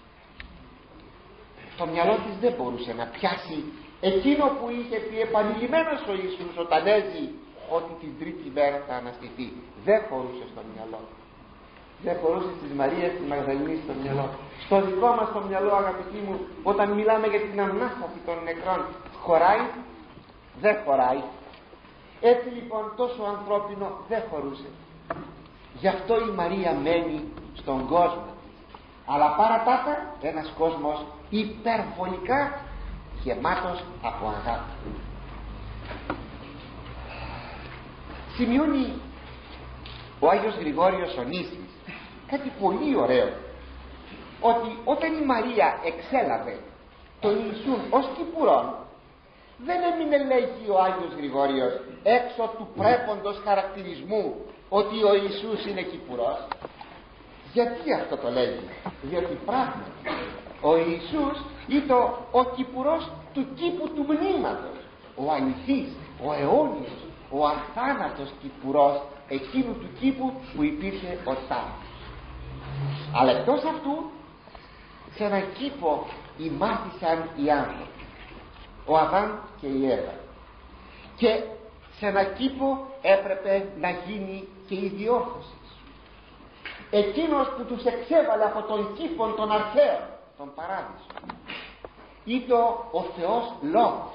το μυαλό της δεν μπορούσε να πιάσει εκείνο που είχε πει επανειλημμένος ο Ιησούς όταν έζει ότι την τρίτη μέρα θα αναστηθεί. Δεν χωρούσε στο μυαλό. Δεν χωρούσε στις Μαρίες της Μαγδαληνής στο μυαλό. Στο δικό μας το μυαλό, αγαπητοί μου, όταν μιλάμε για την Ανάσταση των νεκρών, χωράει? Δεν χωράει. Έτσι λοιπόν τόσο ανθρώπινο δεν χωρούσε. Γι' αυτό η Μαρία μένει στον κόσμο, αλλά παρατάτα ένας κόσμος υπερβολικά γεμάτος από αγάπη. Σημειώνει ο Άγιος Γρηγόριος ο Νήσης κάτι πολύ ωραίο, ότι όταν η Μαρία εξέλαβε τον Ιησούν ως Κυπουρόν, δεν έμεινε, λέγει ο Άγιος Γρηγόριος, έξω του πρέποντος χαρακτηρισμού ότι ο Ιησούς είναι Κυπουρός. Γιατί αυτό το λέγει? Διότι πράγματι ο Ιησούς ήταν ο Κυπουρός του κήπου του μνήματος, ο αληθής, ο αιώνιος, ο αθάνατος Κυπουρός εκείνου του κήπου που υπήρχε ο τάφος. Αλλά εκτός αυτού, σε έναν κήπο ημάθησαν οι άνθρωποι, ο Αδάμ και η Εύα, και σε έναν κήπο έπρεπε να γίνει και η διόρθωση. Εκείνος που τους εξέβαλε από τον κήπο των αρχαίων, τον παράδεισο, ήταν ο Θεός Λόγος,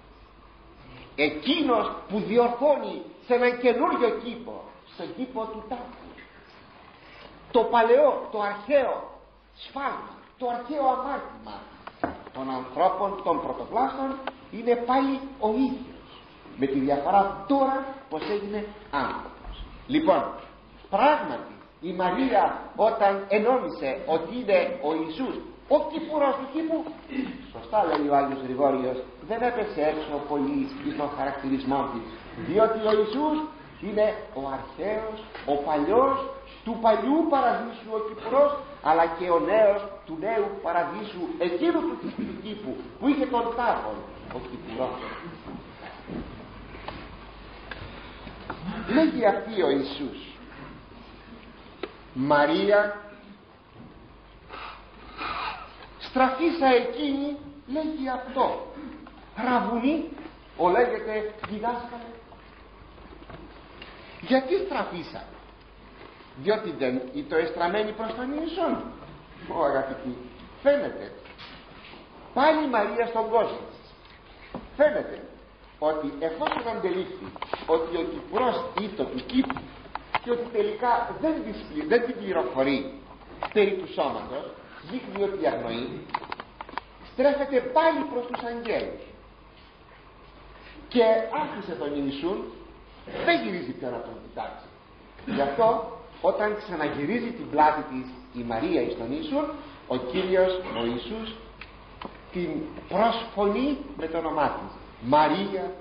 εκείνος που διορθώνει σε έναν καινούριο κήπο, στον κήπο του τάφου, το παλαιό, το αρχαίο σφάλμα, το αρχαίο αμάρτημα των ανθρώπων, των πρωτοπλάστων, είναι πάλι ο ίδιος, με τη διαφορά τώρα πως έγινε άνθρωπος. Λοιπόν, πράγματι η Μαρία όταν ενόμισε ότι είναι ο Ιησούς ο Κυπουρός του κήπου, σωστά λέει ο Άγιος Γρηγόριος, δεν έπεσε έξω πολύ στον χαρακτηρισμό της, διότι ο Ιησούς είναι ο αρχαίος, ο παλιός, του παλιού παραδείσου ο Κυπουρός, αλλά και ο νέος του νέου παραδείσου, εκείνου του κήπου που είχε τον τάφον, ο Κυπουρός. Λέγει αυτή ο Ιησούς, Μαρία, στραφίσα εκείνη, λέγει αυτό, Ραβουνί, ο λέγεται διδάσκαλε. Γιατί στραφίσα? Διότι δεν το εστραμμένη προς τον Ιησούν. Ω αγαπητοί, φαίνεται πάλι η Μαρία στον κόσμο της, φαίνεται ότι εφόσον αντελήφθη ότι ο Κυπουρός ήταν του κήπου και ότι τελικά δεν, δεν την πληροφορεί περί του σώματος, δείχνει ότι αγνοεί, στρέφεται πάλι προς τους αγγέλους και άφησε τον Ιησούν, δεν γυρίζει πια να τον κοιτάξει. Γι' αυτό όταν ξαναγυρίζει την πλάτη της η Μαρία εις τον Ιησούν, ο Κύριος ο Ιησούς την προσφωνεί με το όνομά της, Μαρία,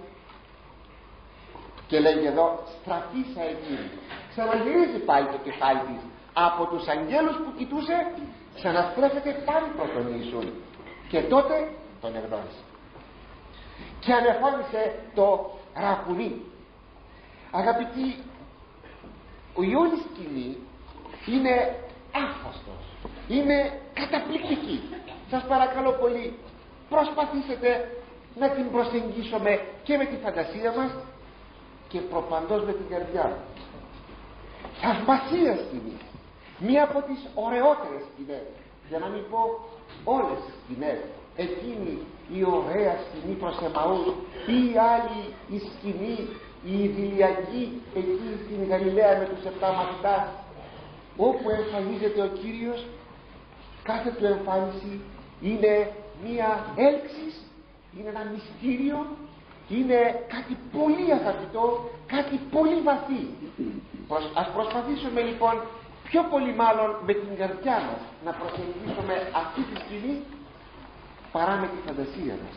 και λέγει εδώ στραφίσα εκείνη. Ξαναγυρίζει πάλι το κεφάλι της από τους αγγέλους που κοιτούσε, ξαναστρέφεται πάλι προς τον Ιησούν και τότε τον εγνώρισε και ανεφώνησε το ρακουνί. Αγαπητοί, η όλη σκηνή είναι άφαστος, είναι καταπληκτική. Σας παρακαλώ πολύ, προσπαθήσετε να την προσεγγίσουμε και με τη φαντασία μας και προπαντός με την καρδιά μας. Θαυμασία σκηνή, μία από τις ωραιότερες σκηνές, για να μην πω όλες τις σκηνές. Εκείνη η ωραία σκηνή προς Εμαούς, ή η άλλη η σκηνή η ιδηλιακή εκεί στην Γαλιλαία με τους επτά μαθητάς, όπου εμφανίζεται ο Κύριος. Κάθε του εμφάνιση είναι μία έλξη, είναι ένα μυστήριο, είναι κάτι πολύ αγαπητό, κάτι πολύ βαθύ. Ας προσπαθήσουμε λοιπόν πιο πολύ μάλλον με την καρδιά μας να προσεγγίσουμε αυτή τη σκηνή παρά με τη φαντασία μας.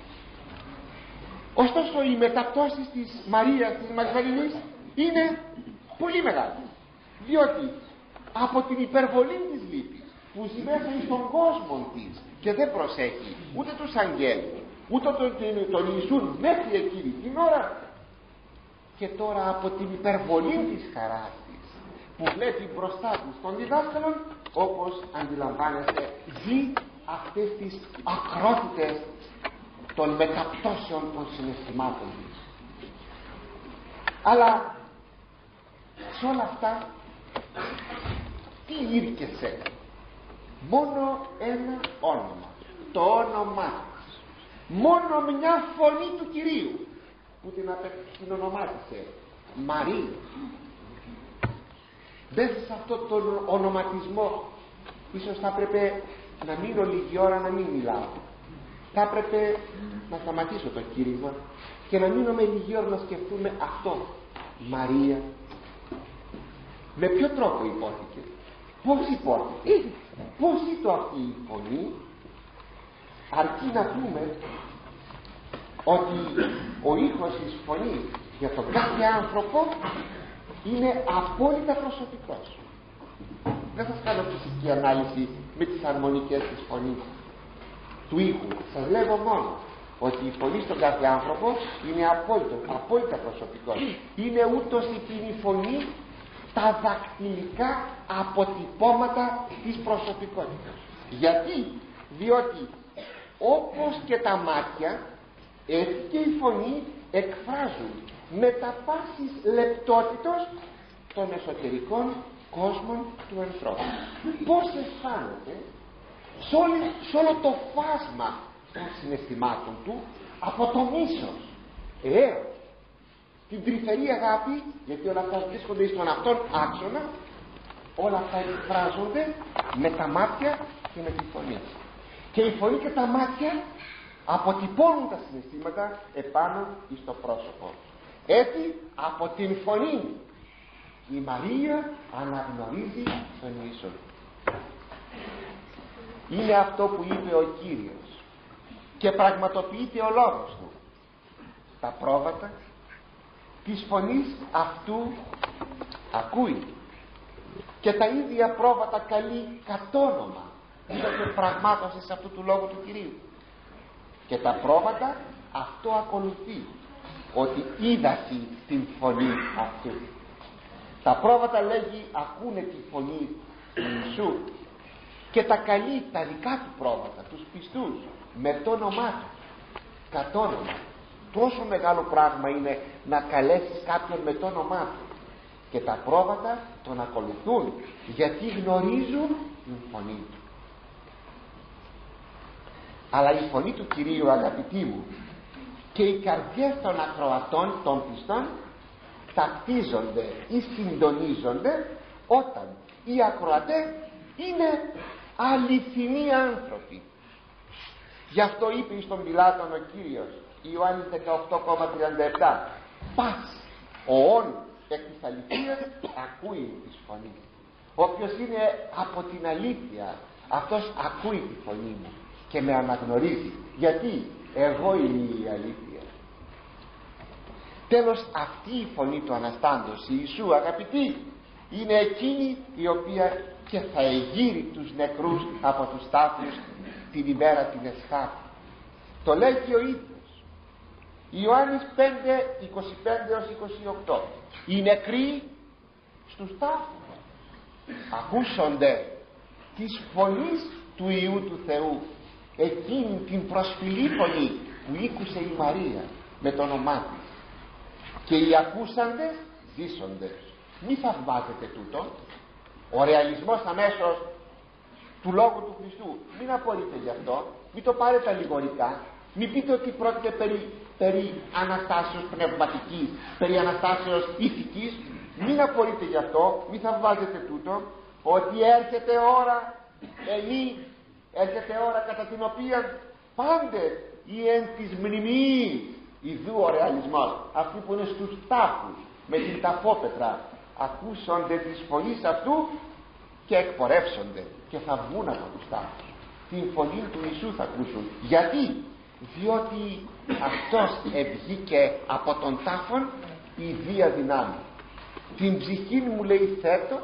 Ωστόσο οι μεταπτώσεις της Μαρίας της Μαγδαληνής είναι πολύ μεγάλες, διότι από την υπερβολή της λύπης που ζει μέσα στον κόσμο της και δεν προσέχει ούτε τους αγγέλους ούτε τον, τον Ιησούν μέχρι εκείνη την ώρα, και τώρα από την υπερβολή της χαράς της που βλέπει μπροστά της των διδάσκαλων, όπως αντιλαμβάνεστε ζει αυτές τις ακρότητες των μεταπτώσεων των συναισθημάτων της. Αλλά σε όλα αυτά τι ήρκεσε? Μόνο ένα όνομα, το όνομά της, μόνο μια φωνή του Κυρίου που την, απε... την ονομάτισε Μαρία. Μέσα σε αυτόν τον ονοματισμό ίσως θα έπρεπε να μείνω λίγη ώρα να μην μιλάω. Θα έπρεπε να σταματήσω το κήρυγμα και να μείνω με λίγη ώρα να σκεφτούμε αυτό. Μαρία. Με ποιο τρόπο υπόθηκε? Πώς υπόθηκε? Πώς ήταν αυτή η φωνή? Αρκεί να πούμε ότι ο ήχος της φωνής για τον κάθε άνθρωπο είναι απόλυτα προσωπικός. Δεν θα σας κάνω φυσική ανάλυση με τις αρμονικές της φωνής του ήχου. Σας λέγω μόνο ότι η φωνή στον κάθε άνθρωπο είναι απόλυτα, απόλυτα προσωπικός. Είναι ούτως η φωνή τα δακτυλικά αποτυπώματα της προσωπικότητας. Γιατί? Διότι όπως και τα μάτια, έτσι και η φωνή εκφράζουν με τα πάσης λεπτότητος των εσωτερικών κόσμων του ανθρώπου. Πώς αισθάνεται σε, σε όλο το φάσμα των συναισθημάτων του, από το μίσος έως την τρυφερή αγάπη, γιατί όλα αυτά βρίσκονται στον αυτόν άξονα, όλα αυτά εκφράζονται με τα μάτια και με τη φωνή. Και η φωνή και τα μάτια αποτυπώνουν τα συναισθήματα επάνω στο πρόσωπο. Έτσι από την φωνή η Μαρία αναγνωρίζει τον Ιησού. Είναι αυτό που είπε ο Κύριος και πραγματοποιείται ο λόγος του. Τα πρόβατα της φωνής αυτού ακούει και τα ίδια πρόβατα καλεί κατ' όνομα. Είδατε πραγμάτωσης αυτού του λόγου του Κυρίου. Και τα πρόβατα αυτό ακολουθεί, ότι είδαση την φωνή αυτού. Τα πρόβατα λέγει ακούνε τη φωνή του Ιησού και τα καλεί τα δικά του πρόβατα, τους πιστούς, με το όνομά του, κατ' όνομα. Τόσο μεγάλο πράγμα είναι να καλέσεις κάποιον με το όνομά του. Και τα πρόβατα τον ακολουθούν γιατί γνωρίζουν την φωνή του. Αλλά η φωνή του Κυρίου, αγαπητοί μου, και οι καρδιές των ακροατών των πιστών τακτίζονται ή συντονίζονται όταν οι ακροατές είναι αληθινοί άνθρωποι. Γι' αυτό είπε στον Πιλάτον ο Κύριος, Ιωάννης δεκαοκτώ τριάντα επτά, πας ο όν εκ της αληθείας ακούει τη φωνή. Όποιος είναι από την αλήθεια, αυτός ακούει τη φωνή μου και με αναγνωρίζει, γιατί εγώ είμαι η αλήθεια. Τέλος, αυτή η φωνή του Αναστάντος Ιησού, αγαπητοί, είναι εκείνη η οποία και θα εγείρει τους νεκρούς από τους τάφους την ημέρα την εσχάτη. Το λέει και ο ίδιος. Ιωάννης πέντε είκοσι πέντε έως είκοσι οκτώ. Οι νεκροί στους τάφους ακούσονται της φωνής του Υιού του Θεού, εκείνη την προσφυλή φωνή που ήκουσε η Μαρία με το όνομά της. Και οι ακούσαντες ζήσονται. Μη θαυμάζετε τούτο. Ο ρεαλισμός αμέσως του Λόγου του Χριστού, μην απορείτε γι' αυτό, μην το πάρετε αλληγορικά, μην πείτε ότι πρόκειται περί, περί αναστάσεως πνευματικής, περί αναστάσεως ηθικής. Μην απορείτε γι' αυτό, μην θαυμάζετε τούτο, ότι έρχεται ώρα, ελί, έρχεται ώρα κατά την οποία πάντε η εν της μνημής, ιδού ο ρεαλισμός, αυτοί που είναι στους τάφους με την ταφόπετρα, ακούσονται της φωνής αυτού και εκπορεύσονται και θα βγουν από τους τάφους. Την φωνή του Ιησού θα ακούσουν. Γιατί? Διότι αυτός ευγήκε από τον τάφον η βία δυνάμει. Την ψυχή μου, λέει, θέτω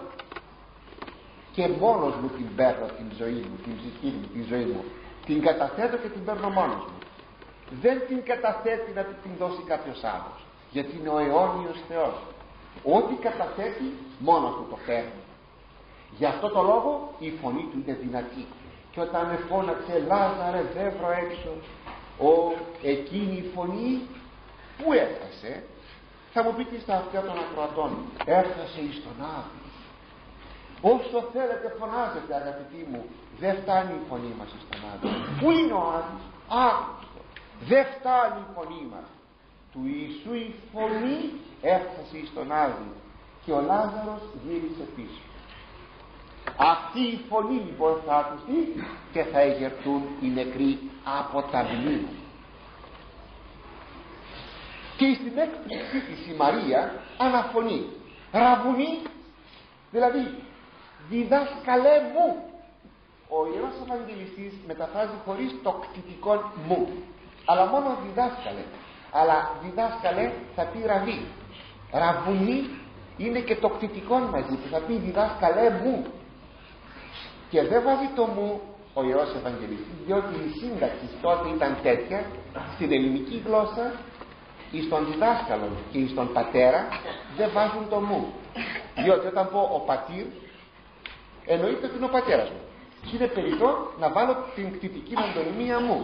και μόνος μου την παίρνω, την ζωή μου, την ψυχή μου, την ζωή μου. Την καταθέτω και την παίρνω μόνος μου. Δεν την καταθέτει να την δώσει κάποιος άλλος, γιατί είναι ο αιώνιος Θεός. Ό,τι καταθέτει μόνος του το παίρνει. Γι' αυτό το λόγο η φωνή του είναι δυνατή. Και όταν με φώναξε Λάζαρε δεύρο έξω, ο, εκείνη η φωνή που έφτασε, θα μου πείτε στα αυτιά των ακροατών, έφτασε εις τον Άδη. Όσο θέλετε φωνάζετε, αγαπητοί μου, δεν φτάνει η φωνή μας εις τον Άδη. Πού είναι ο Άδης? Άκουστο. Δεν φτάνει η φωνή μας. Του Ιησού η φωνή έφτασε εις τον Άδη και ο Λάζαρος γύρισε πίσω. Αυτή η φωνή λοιπόν θα ακουστεί και θα εγερθούν οι νεκροί από τα μνήμα. Και στην έκπληξή της η Μαρία αναφωνεί ραβουνί, δηλαδή διδάσκαλέ μου. Ο Ιερός Ευαγγελιστής μεταφράζει χωρίς το κτητικό μου, αλλά μόνο διδάσκαλε. Αλλά διδάσκαλε θα πει ραβί. Ραβουνί είναι και το κτητικό μαζί που θα πει διδάσκαλέ μου. Και δεν βάζει το μου ο Ιερός Ευαγγελιστής, διότι η σύνταξη τότε ήταν τέτοια στην ελληνική γλώσσα, εις τον διδάσκαλο και εις τον πατέρα δεν βάζουν το μου, διότι όταν πω ο πατήρ εννοείται ότι είναι ο πατέρας μου και είναι περιττό να βάλω την κτητική αντωνυμία μου.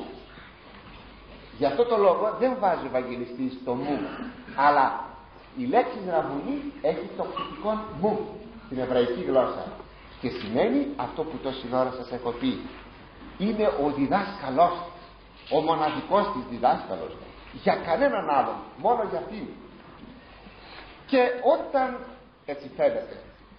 Γι' αυτό το λόγο δεν βάζει ο Ευαγγελιστής το μου, αλλά η λέξη ραβουνί έχει το κτητικό μου στην εβραϊκή γλώσσα και σημαίνει αυτό που τόση ώρα σας έχω πει. Είναι ο διδάσκαλός, ο μοναδικός της διδάσκαλος, για κανέναν άλλον, μόνο για αυτήν. Και όταν έτσι φαίνεται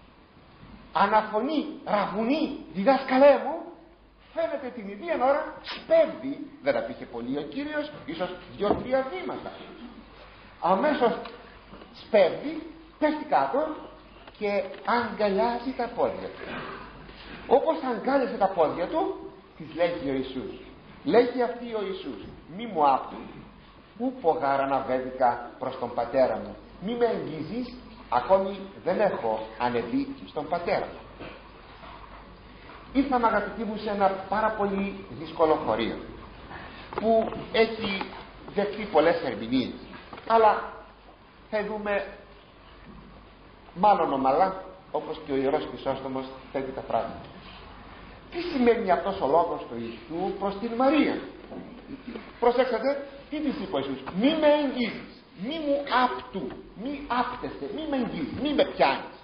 αναφωνεί ραβουνί διδάσκαλέ μου, φαίνεται την ίδια ώρα σπέβδει, δεν απήχε πολύ ο Κύριος, ίσως δυο-τρία βήματα, αμέσως σπέβδει, πέφτει κάτω και αγκαλιάζει τα πόδια του. Όπως αγκάλιασε τα πόδια του, της λέγει ο Ιησούς, λέγει αυτή ο Ιησούς, μη μου άπτου, ου πογάρα αναβέδικα προς τον πατέρα μου, μη με εγγίζεις, ακόμη δεν έχω ανεβεί στον πατέρα μου. Ήρθαμε, αγαπητοί μου, σε ένα πάρα πολύ δύσκολο χωρίο που έχει δεχθεί πολλές ερμηνείες, αλλά θα δούμε μάλλον ομαλά, όπως και ο Ιερός Χρυσόστομος θέτει τα πράγματα. Τι σημαίνει αυτός ο λόγος του Ιησού προς την Μαρία? Προσέξατε, τι της είπε ο Ιησούς? Μη με εγγίζεις, μη μου άπτου, μη άπτεσαι, μη με εγγίζεις, μη με πιάνεις.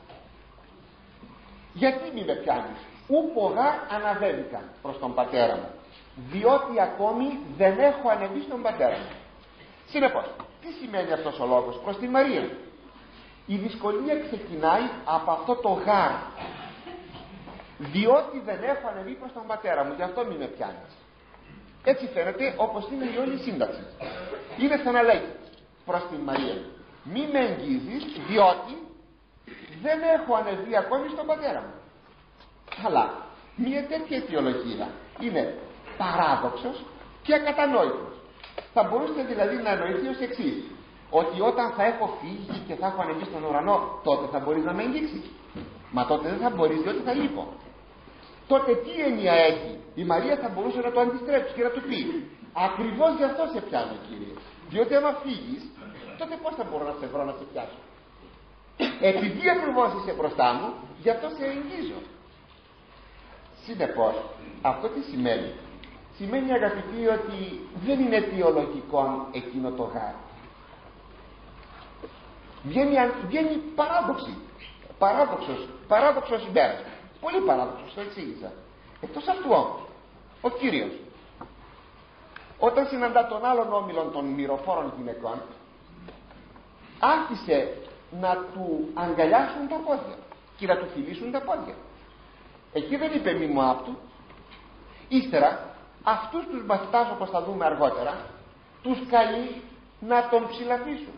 Γιατί μη με πιάνεις? Ου πογά αναβέβηκα προς τον πατέρα μου, διότι ακόμη δεν έχω ανεβεί στον πατέρα μου. Συνεπώς, τι σημαίνει αυτός ο λόγος προς την Μαρία? Η δυσκολία ξεκινάει από αυτό το γάρ. διότι δεν έχω ανεβεί προς τον πατέρα μου, γι' αυτό μη με πιάνεις. Έτσι φαίνεται όπως είναι η όλη σύνταξη. Είναι σαν να λέει προς την Μαρία, μη με εγγίζεις διότι δεν έχω ανεβεί ακόμη στον πατέρα μου. Αλλά μια τέτοια αιτιολογία είναι παράδοξος και ακατανόητος. Θα μπορούσε δηλαδή να εννοηθεί ως εξής, ότι όταν θα έχω φύγει και θα έχω ανεβεί στον ουρανό, τότε θα μπορείς να με εγγίξεις. Μα τότε δεν θα μπορείς, διότι θα λείπω. Τότε τι έννοια έχει? Η Μαρία θα μπορούσε να το αντιστρέψει και να του πει, ακριβώς γι' αυτό σε πιάνω, Κύριε, διότι άμα φύγεις, τότε πώς θα μπορώ να σε βρω να σε πιάσω? Επειδή ακριβώς είσαι μπροστά μου, γι' αυτό σε εγγίζω. Συνεπώς, αυτό τι σημαίνει? Σημαίνει, αγαπητοί, ότι δεν είναι αιτιολογικό εκείνο το γάρ. Βγαίνει, βγαίνει παράδοξη, παράδοξος, παράδοξος συμπέρασμα. Πολύ παράδοξος, το εξήγησα. Εκτός αυτού όμως, ο Κύριος, όταν συναντά τον άλλον όμιλο των μυροφόρων γυναικών, άρχισε να του αγκαλιάσουν τα πόδια και να του φιλήσουν τα πόδια. Εκεί δεν είπε μη μου άπτου. Ύστερα αυτούς τους μαθητάς, όπως θα δούμε αργότερα, τους καλεί να τον ψηλαφίσουν.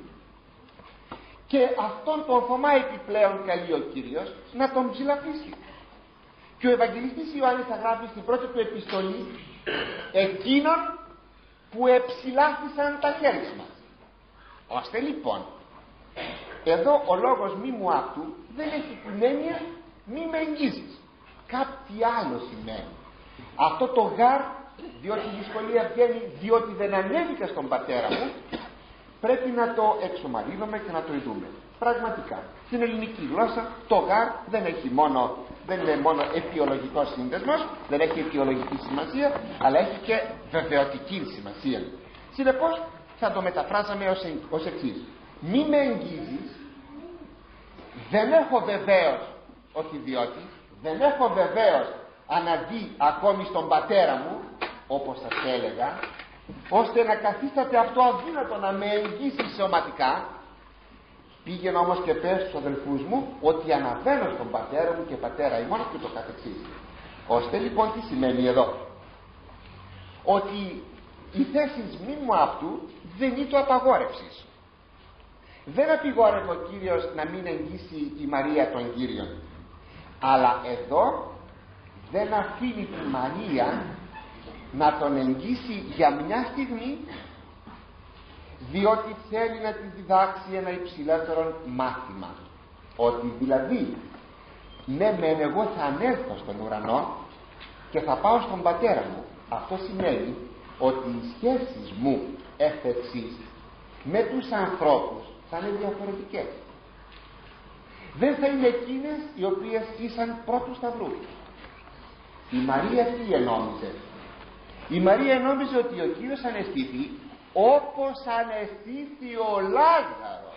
Και αυτόν τον Θωμά επιπλέον καλεί ο Κύριος να τον ψηλαφίσει. Και ο Ευαγγελιστής Ιωάννης θα γράφει στην πρώτη του επιστολή, εκείνων που εψηλάφισαν τα χέρια μας. Ώστε λοιπόν, εδώ ο λόγος μη μου άπτου δεν έχει την έννοια μη με εγγίζεις. Κάτι άλλο σημαίνει. Αυτό το γάρ, διότι η δυσκολία βγαίνει διότι δεν ανέβηκα στον πατέρα μου, πρέπει να το εξομαλύνουμε και να το ειδούμε. Πραγματικά, στην ελληνική γλώσσα το γάρ δεν έχει μόνο, δεν είναι μόνο αιτιολογικός σύνδεσμος, δεν έχει αιτιολογική σημασία, αλλά έχει και βεβαιωτική σημασία. Συνεπώς θα το μεταφράζαμε ως, ως εξής. Μη με εγγίζεις, δεν έχω βεβαίως, όχι διότι, δεν έχω βεβαίως αναδεί ακόμη στον πατέρα μου, όπως σας έλεγα, ώστε να καθίσταται αυτό αδύνατο να με εγγύσει σωματικά. Πήγαινε όμως και πες στους αδελφούς μου ότι αναβαίνω στον πατέρα μου και πατέρα ημών και το καθεξής. Ώστε λοιπόν τι σημαίνει εδώ? Ότι η θέση μη μου αυτού δεν είναι το απαγόρευσης. Δεν απειγόρευε ο Κύριος να μην εγγύσει η Μαρία τον Κύριον, αλλά εδώ δεν αφήνει τη Μαρία να τον εγγύσει για μια στιγμή, διότι θέλει να τη διδάξει ένα υψηλότερο μάθημα, ότι δηλαδή ναι μεν εγώ θα ανέλθω στον ουρανό και θα πάω στον πατέρα μου. Αυτό σημαίνει ότι οι σχέσεις μου εφ' εξής με τους ανθρώπους θα είναι διαφορετικές. Δεν θα είναι εκείνες οι οποίες ήσαν πρώτου σταυρού. Η Μαρία τι ενόμιζε? Η Μαρία ενόμιζε ότι ο Κύριος αναισθήθη όπως αναισθήθη ο Λάζαρος.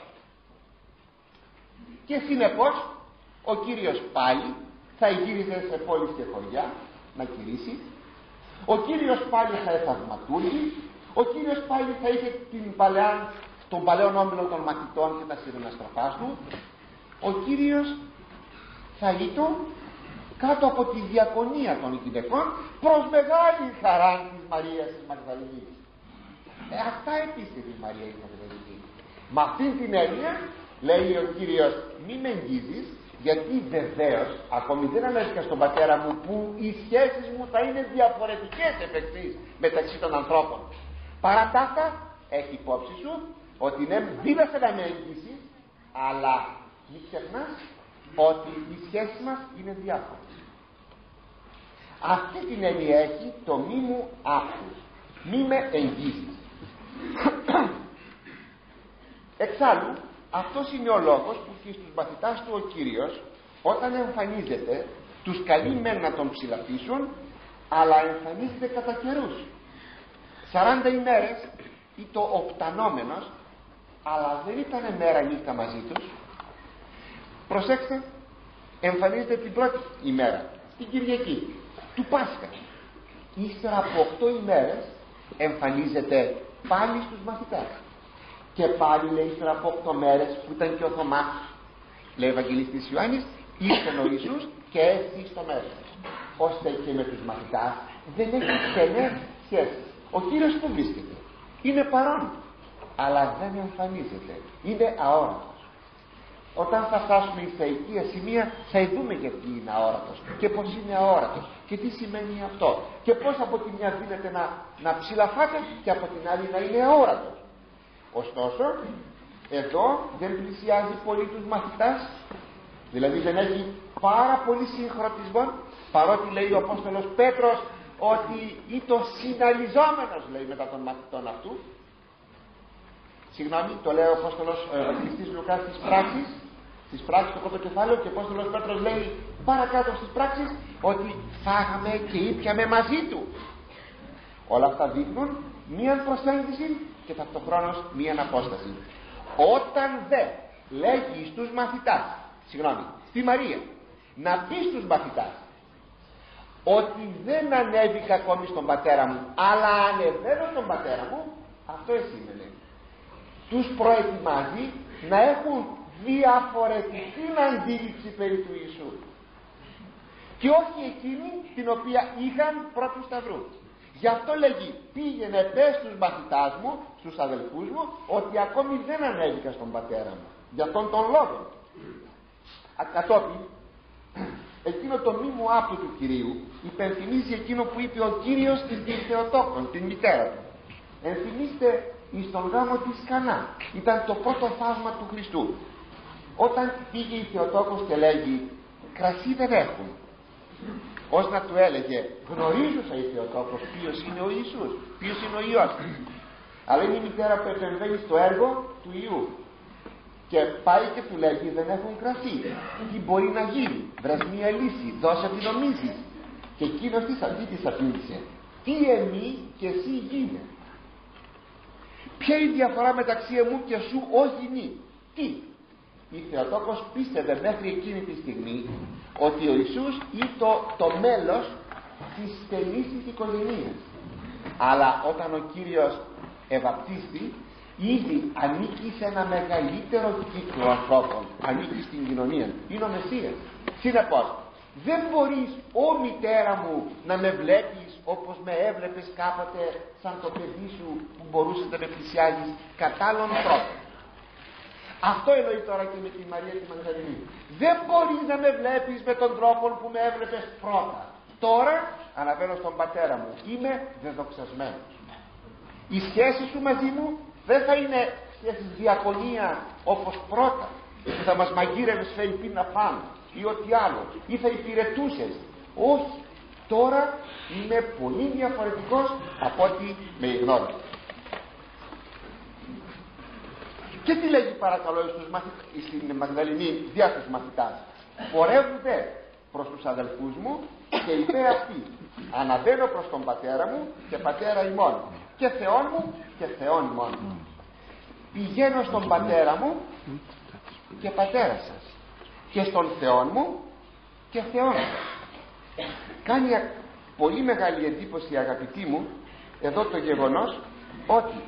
Και συνεπώς ο Κύριος πάλι θα γύριζε σε πόλεις και χωριά να κηρύσει. Ο Κύριος πάλι θα εφαρματούργει. Ο Κύριος πάλι θα είχε την παλαιά, τον παλαιόν όμιλο των μαθητών και τα συναναστροφάς του. Ο Κύριος θα ήταν κάτω από τη διακονία των γυναικών προς μεγάλη χαρά της Μαρίας της Μαγδαληνής. Ε, αυτά επίστευε η Μαρία η Μαγδαληνή. Με αυτήν την έννοια λέει ο Κύριος μη με εγγίζεις, γιατί βεβαίως ακόμη δεν ανέβηκα στον πατέρα μου που οι σχέσεις μου θα είναι διαφορετικές εφ' εξής μεταξύ των ανθρώπων. Παρά τα αυτά έχει υπόψη σου ότι ναι, δίδασε να με εγγύσεις, αλλά μην ξεχνάς ότι οι σχέσεις μας είναι διάφορες. Αυτή την έννοια έχει το μη μου άκους, μη με εγγύσεις. Εξάλλου αυτός είναι ο λόγος που και στους μαθητάς του ο Κύριος όταν εμφανίζεται τους καλεί μεν να τον ψηλαφίσουν, αλλά εμφανίζεται κατά καιρούς. Σαράντα ημέρες ή το οπτανόμενος, αλλά δεν ήταν μέρα νύχτα μαζί τους. Προσέξτε, εμφανίζεται την πρώτη ημέρα, την Κυριακή του Πάσχα. Ύστερα από οκτώ ημέρες εμφανίζεται πάλι στους μαθητάς. Και πάλι λέει ύστερα από οκτώ μέρες που ήταν και ο Θωμάς, λέει ο Ευαγγελιστής Ιωάννης, ήρθε ο Ιησούς και εσύ στο μέσο, ώστε και με τους μαθητάς δεν έχει στενές σχέσεις. Ο Κύριος που βρίσκεται, είναι παρόν, αλλά δεν εμφανίζεται, είναι αόρατος. Όταν θα φτάσουμε στα οικία σημεία θα δούμε γιατί είναι αόρατος και πως είναι αόρατος και τι σημαίνει αυτό και πως από τη μια δίνεται να, να ψηλαφάται και από την άλλη να είναι αόρατος. Ωστόσο εδώ δεν πλησιάζει πολύ τους μαθητάς, δηλαδή δεν έχει πάρα πολύ συγχρονισμό, παρότι λέει ο Απόστολος Πέτρος ότι είναι το συναλυζόμενος, λέει, μετά των μαθητών αυτού. Συγγνώμη, το λέει ο Απόστολος ε, ο Χριστής Λουκάς στις πράξεις, στις πράξεις το πρώτο κεφάλαιο, και ο Απόστολος Πέτρος λέει παρακάτω στις πράξεις ότι φάγαμε και ήπιαμε μαζί του. Όλα αυτά δείχνουν μίαν προσέγγιση και ταυτοχρόνως μίαν απόσταση. Όταν δε λέγει στους μαθητάς, συγγνώμη, στη Μαρία, να πει στους μαθητάς ότι δεν ανέβηκα ακόμη στον πατέρα μου, αλλά ανεβαίνω στον πατέρα μου, αυτό σήμαινε. Τους προετοιμάζει να έχουν διαφορετική αντίληψη περί του Ιησού και όχι εκείνη την οποία είχαν πρώτου σταυρού. Γι' αυτό λέγει, πήγαινε πες στους μαθητάς μου, στους αδελφούς μου, ότι ακόμη δεν ανέβηκα στον πατέρα μου. Για αυτόν τον λόγο. Κατόπιν, εκείνο το μήμο άπτο του Κυρίου υπενθυμίζει εκείνο που είπε ο Κύριος στην Θεοτόκον, την μητέρα του. Ενθυμίστε εις τον γάμο της Κανά, ήταν το πρώτο θαύμα του Χριστού. Όταν πήγε η Θεοτόκος και λέγει, κρασί δεν έχουν, ως να του έλεγε, γνωρίζουσα η Θεοτόκος ποιος είναι ο Ιησούς, ποιος είναι ο Υιός, αλλά είναι η μητέρα που επεμβαίνει στο έργο του Υιού και πάει και του λέγει, δεν έχουν κρασί, τι μπορεί να γίνει, βρες μια λύση, δώσε τι νομίζεις. Και εκείνος της αντίτης απήντησε, τι εμεί και εσύ γίνε, ποια είναι η διαφορά μεταξύ εμού και σου ως γυνή, τι. Η Θεοτόκος πίστευε μέχρι εκείνη τη στιγμή ότι ο Ιησούς είναι το, το μέλος της στενής της οικογένειας, αλλά όταν ο Κύριος ευαπτίστη ήδη ανήκει σε ένα μεγαλύτερο κύκλο ανθρώπων, ανήκει στην κοινωνία, είναι ο Μεσσίας. Συνεπώς δεν μπορείς, ω μητέρα μου, να με βλέπεις όπως με έβλεπες κάποτε σαν το παιδί σου που μπορούσε να με πλησιάζεις κατά άλλων τρόπων. Αυτό εννοεί τώρα και με τη Μαρία τη Μαγδαληνή. Δεν μπορείς να με βλέπεις με τον τρόπο που με έβλεπες πρώτα. Τώρα αναβαίνω στον πατέρα μου, είμαι δεδοξασμένος. Η σχέση σου μαζί μου δεν θα είναι σχέση διακονία όπως πρώτα, που θα μας μαγείρευες φελπί να φάμε ή ό,τι άλλο, ή θα υπηρετούσες. Όχι, τώρα είμαι πολύ διαφορετικός από ό,τι με γνώριζες. Και τι λέγει παρακαλώ στους μαθητές, στην Μαγδαληνή διά τους μαθητάς, πορεύονται προς τους αδελφούς μου και είπε αυτοί, αναβαίνω προς τον πατέρα μου και πατέρα ημών και Θεόν μου και Θεόν ημών. Πηγαίνω στον πατέρα μου και πατέρα σας και στον Θεόν μου και Θεόν σας. Κάνει πολύ μεγάλη εντύπωση, αγαπητοί μου, εδώ το γεγονός ότι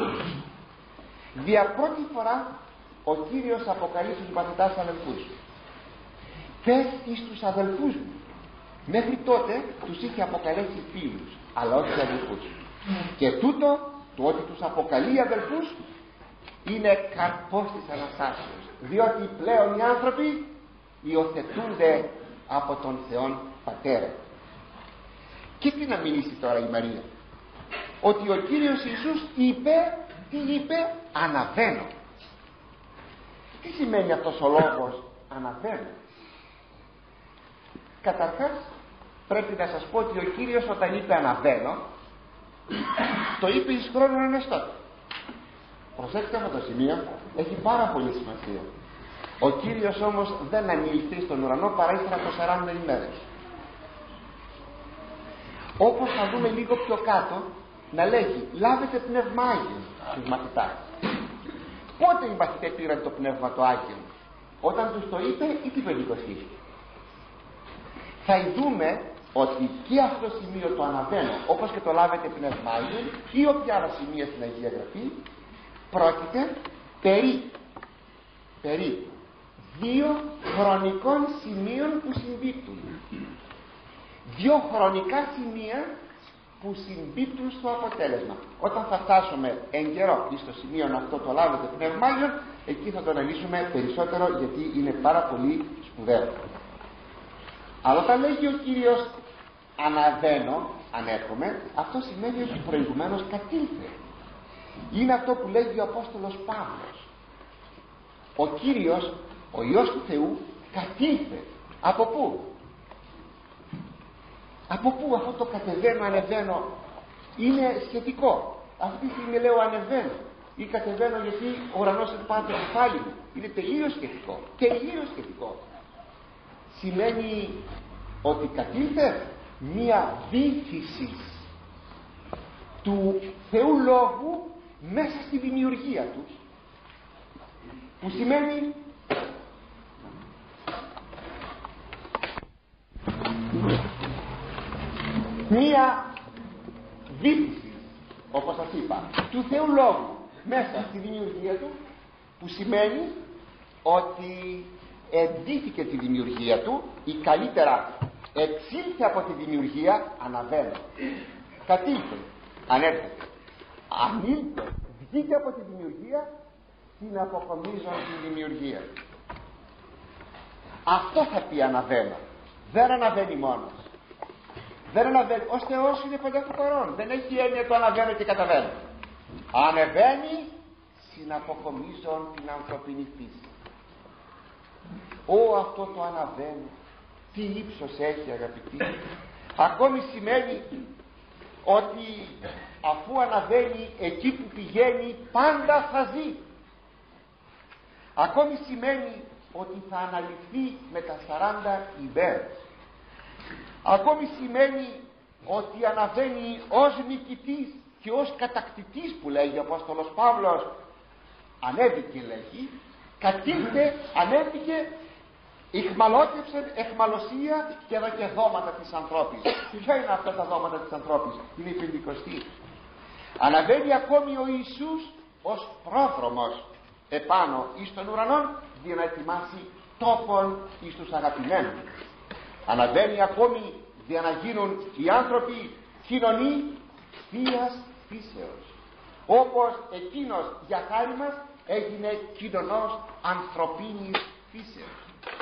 δια πρώτη φορά ο Κύριος αποκαλεί στους μαθητάς αδελφούς. Πες εις τους αδελφούς μου. Μέχρι τότε τους είχε αποκαλέσει φίλους, αλλά όχι αδελφούς. Και τούτο, το ότι τους αποκαλεί αδελφούς, είναι καρπός της Αναστάσεως, διότι πλέον οι άνθρωποι υιοθετούνται από τον Θεόν Πατέρα. Και τι να μιλήσει τώρα η Μαρία, ότι ο Κύριος Ιησούς είπε, τι είπε, αναβαίνω. Τι σημαίνει αυτός ο λόγος αναβαίνω? Καταρχάς πρέπει να σας πω ότι ο Κύριος όταν είπε αναβαίνω, το είπε εις χρόνων ενεστώτο. Προσέξτε αυτό το σημείο, έχει πάρα πολύ σημασία. Ο Κύριος όμως δεν ανήλθε στον ουρανό παρά ύστερα από σαράντα ημέρες. Όπως θα δούμε λίγο πιο κάτω, να λέγει λάβετε πνεύμα Άγιο στους μαθητάς. Πότε οι μαθητές πήραν το πνεύμα το Άγιο? Όταν τους το είπε ή την Πεντηκοστή? Θα δούμε ότι και αυτό το σημείο το αναβαίνω, όπως και το λάβετε πνεύμα Άγιο ή όποια άλλα σημεία στην Αγία Γραφή, πρόκειται περί περί δύο χρονικών σημείων που συμπίπτουν, δύο χρονικά σημεία που συμπίπτουν στο αποτέλεσμα. Όταν θα φτάσουμε εν καιρό στο σημείο αυτό το λάβετε πνευμάγιον, εκεί θα το αναλύσουμε περισσότερο, γιατί είναι πάρα πολύ σπουδαίο. Αλλά όταν λέγει ο Κύριος αναβαίνω, ανέρχομαι, αυτό σημαίνει ότι προηγουμένως κατήλθε. Είναι αυτό που λέγει ο Απόστολος Παύλος. Ο Κύριος, ο Υιός του Θεού, κατήλθε. Από πού? Από πού αυτό το κατεβαίνω, ανεβαίνω? Είναι σχετικό. Αυτή τη στιγμή λέω ανεβαίνω ή κατεβαίνω, γιατί ο ουρανός είναι πάνω το κεφάλι μου. Είναι τελείως σχετικό. Τελείως σχετικό. Σημαίνει ότι κατήλθε μία βύθιση του Θεού Λόγου μέσα στη δημιουργία του, που σημαίνει μία βύθιση, όπως σας είπα, του Θεού Λόγου μέσα στη δημιουργία του, που σημαίνει ότι εντύθηκε τη δημιουργία του, ή καλύτερα εξήλθε από τη δημιουργία, αναβαίνει, κατήλθε, ανέρχεται, ανήλθε, βγήκε από τη δημιουργία, την αποκομίζουν τη δημιουργία. Αυτό θα πει αναβαίνω. Δεν αναβαίνει μόνος. Δεν αναβαίνει. Ως Θεός είναι πανταχού παρόν. Δεν έχει έννοια το αναβαίνω και καταβαίνω. Ανεβαίνει, συναποκομίζουν την ανθρωπινή φύση. Ω, αυτό το αναβαίνει, τι ύψος έχει, αγαπητοί. Ακόμη σημαίνει ότι αφού αναβαίνει, εκεί που πηγαίνει πάντα θα ζει. Ακόμη σημαίνει ότι θα αναλυθεί με τα σαράντα ημέρες. Ακόμη σημαίνει ότι αναβαίνει ως νικητής και ως κατακτητής, που λέγει ο Απόστολος Παύλος. Ανέβηκε, λέγει, κατήλθε, ανέβηκε, ηχμαλώτευσε εχμαλωσία και δώκε δώματα της ανθρώπης. Ποια είναι αυτά τα δώματα της ανθρώπης? Είναι η Πεντηκοστή. Αναβαίνει ακόμη ο Ιησούς ως πρόδρομος επάνω εις των ουρανών, για να ετοιμάσει τόπον εις τους αγαπημένους. Αναβαίνει ακόμη για να γίνουν οι άνθρωποι κοινωνοί θείας φύσεως, όπως εκείνος για χάρη μας έγινε κοινωνός ανθρωπίνης φύσεως.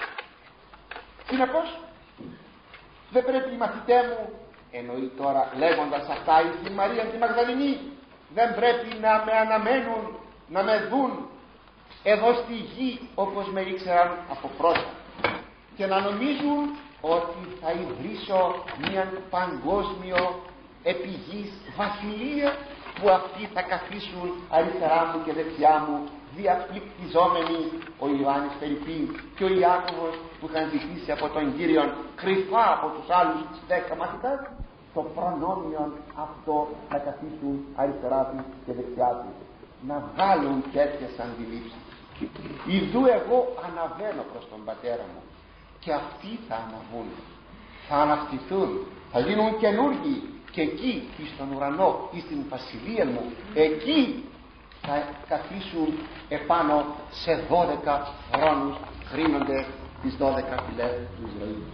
Συνεπώς δεν πρέπει οι μαθητέ μου, εννοεί τώρα λέγοντας αυτά η Μαρία τη Μαγδαληνή, δεν πρέπει να με αναμένουν, να με δουν εδώ στη γη όπως με ήξεραν από πρώτα, και να νομίζουν ότι θα ιδρύσω μια παγκόσμιο επιγής βασιλεία, που αυτοί θα καθίσουν αριστερά μου και δεξιά μου, διαπληκτιζόμενοι, ο Ιωάννης Φερρυπίν και ο Ιάκωβος, που είχαν ζητήσει από τον Κύριον κρυφά από τους άλλους δέκα μαθητάς το προνόμιο αυτό να καθίσουν αριστερά του και δεξιά του, να βγάλουν τέτοιες αντιλήψεις. Ιδού εγώ αναβαίνω προς τον Πατέρα μου, και αυτοί θα αναβούν, θα αναστηθούν, θα γίνουν καινούργοι, και εκεί στον ουρανό ή στην βασιλεία μου, εκεί θα καθίσουν επάνω σε δώδεκα χρόνους, κρίνονται τις δώδεκα φυλές του Ισραήλ.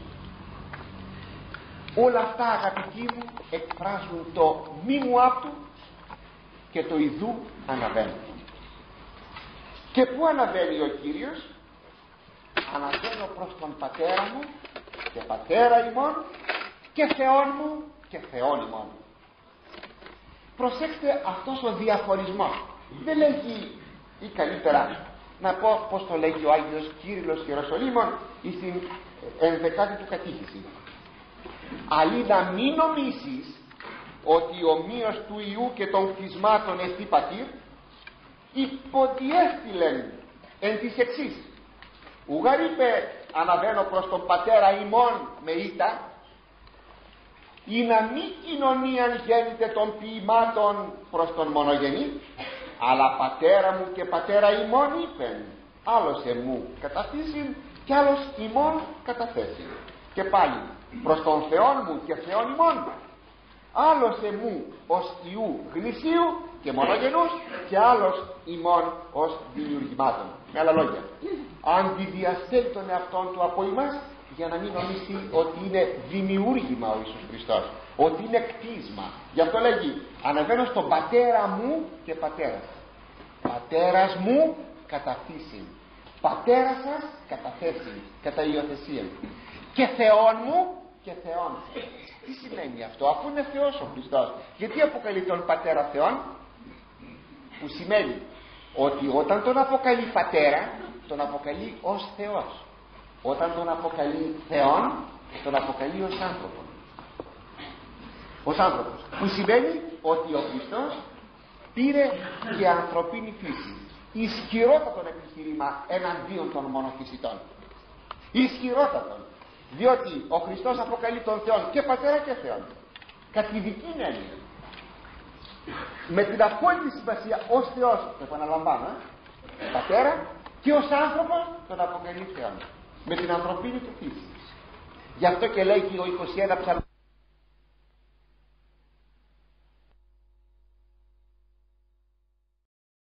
Όλα αυτά, αγαπητοί μου, εκφράζουν το μη μου άπτου και το ιδού αναβαίνει. Και πού αναβαίνει ο Κύριος? Αναβαίνω προς τον Πατέρα μου και Πατέρα ημών και Θεόν μου και Θεόν ημών. Προσέξτε αυτός ο διαχωρισμός. Δεν λέγει, ή καλύτερα να πω πως το λέγει ο Άγιος Κύριλλος Ιεροσολύμων ή στην ενδεκάτη του κατήχηση. Αλλή να μην νομίσεις ότι ο μείος του Ιού και των κτισμάτων εστί πατήρ, υποδιέστηλεν εν της εξής. Ουγαρ είπε αναβαίνω προς τον Πατέρα ημών με ήττα, ή να μη κοινωνίαν γέννηται των ποιημάτων προς τον μονογενή, αλλά Πατέρα μου και Πατέρα ημών είπεν, άλλος εμού καταθήσιν και άλλος ημών καταθέσιν. Και πάλι προς τον Θεόν μου και Θεόν ημών, άλλος εμού ως Ιού γνησίου και μονογενούς και άλλος ημών ως δημιουργημάτων. Με άλλα λόγια, αντιδιαστέλει τον εαυτόν του από εμάς για να μην νομίσει ότι είναι δημιούργημα ο Ιησούς Χριστός, ότι είναι κτίσμα. Γι' αυτό λέγει, ανεβαίνω στον πατέρα μου και πατέρα σας. Πατέρας μου κατά φύση, πατέρα σας κατά θέση, κατά υιοθεσία, και Θεόν μου και Θεόν σας. Τι σημαίνει αυτό? Αφού είναι Θεός ο Χριστός, γιατί αποκαλεί τον πατέρα Θεόν? Που σημαίνει ότι όταν τον αποκαλεί πατέρα, τον αποκαλεί ως Θεός. Όταν τον αποκαλεί Θεόν, τον αποκαλεί ως άνθρωπο. Ως άνθρωπος. Που σημαίνει ότι ο Χριστός πήρε και ανθρωπίνη φύση. Ισχυρότατον επιχείρημα εναντίον των μονοφυσιτών. Ισχυρότατον. Διότι ο Χριστός αποκαλεί τον Θεόν και πατέρα και Θεόν. Κατ' ειδική έννοια. Με την απόλυτη σημασία ως Θεός, το επαναλαμβάνω, ε, πατέρα, και ως άνθρωπος τον αποκαλεί Θεόν. Με την ανθρωπίνη του φύση. Γι' αυτό και λέει και ο είκοσι ένα ψαλμός.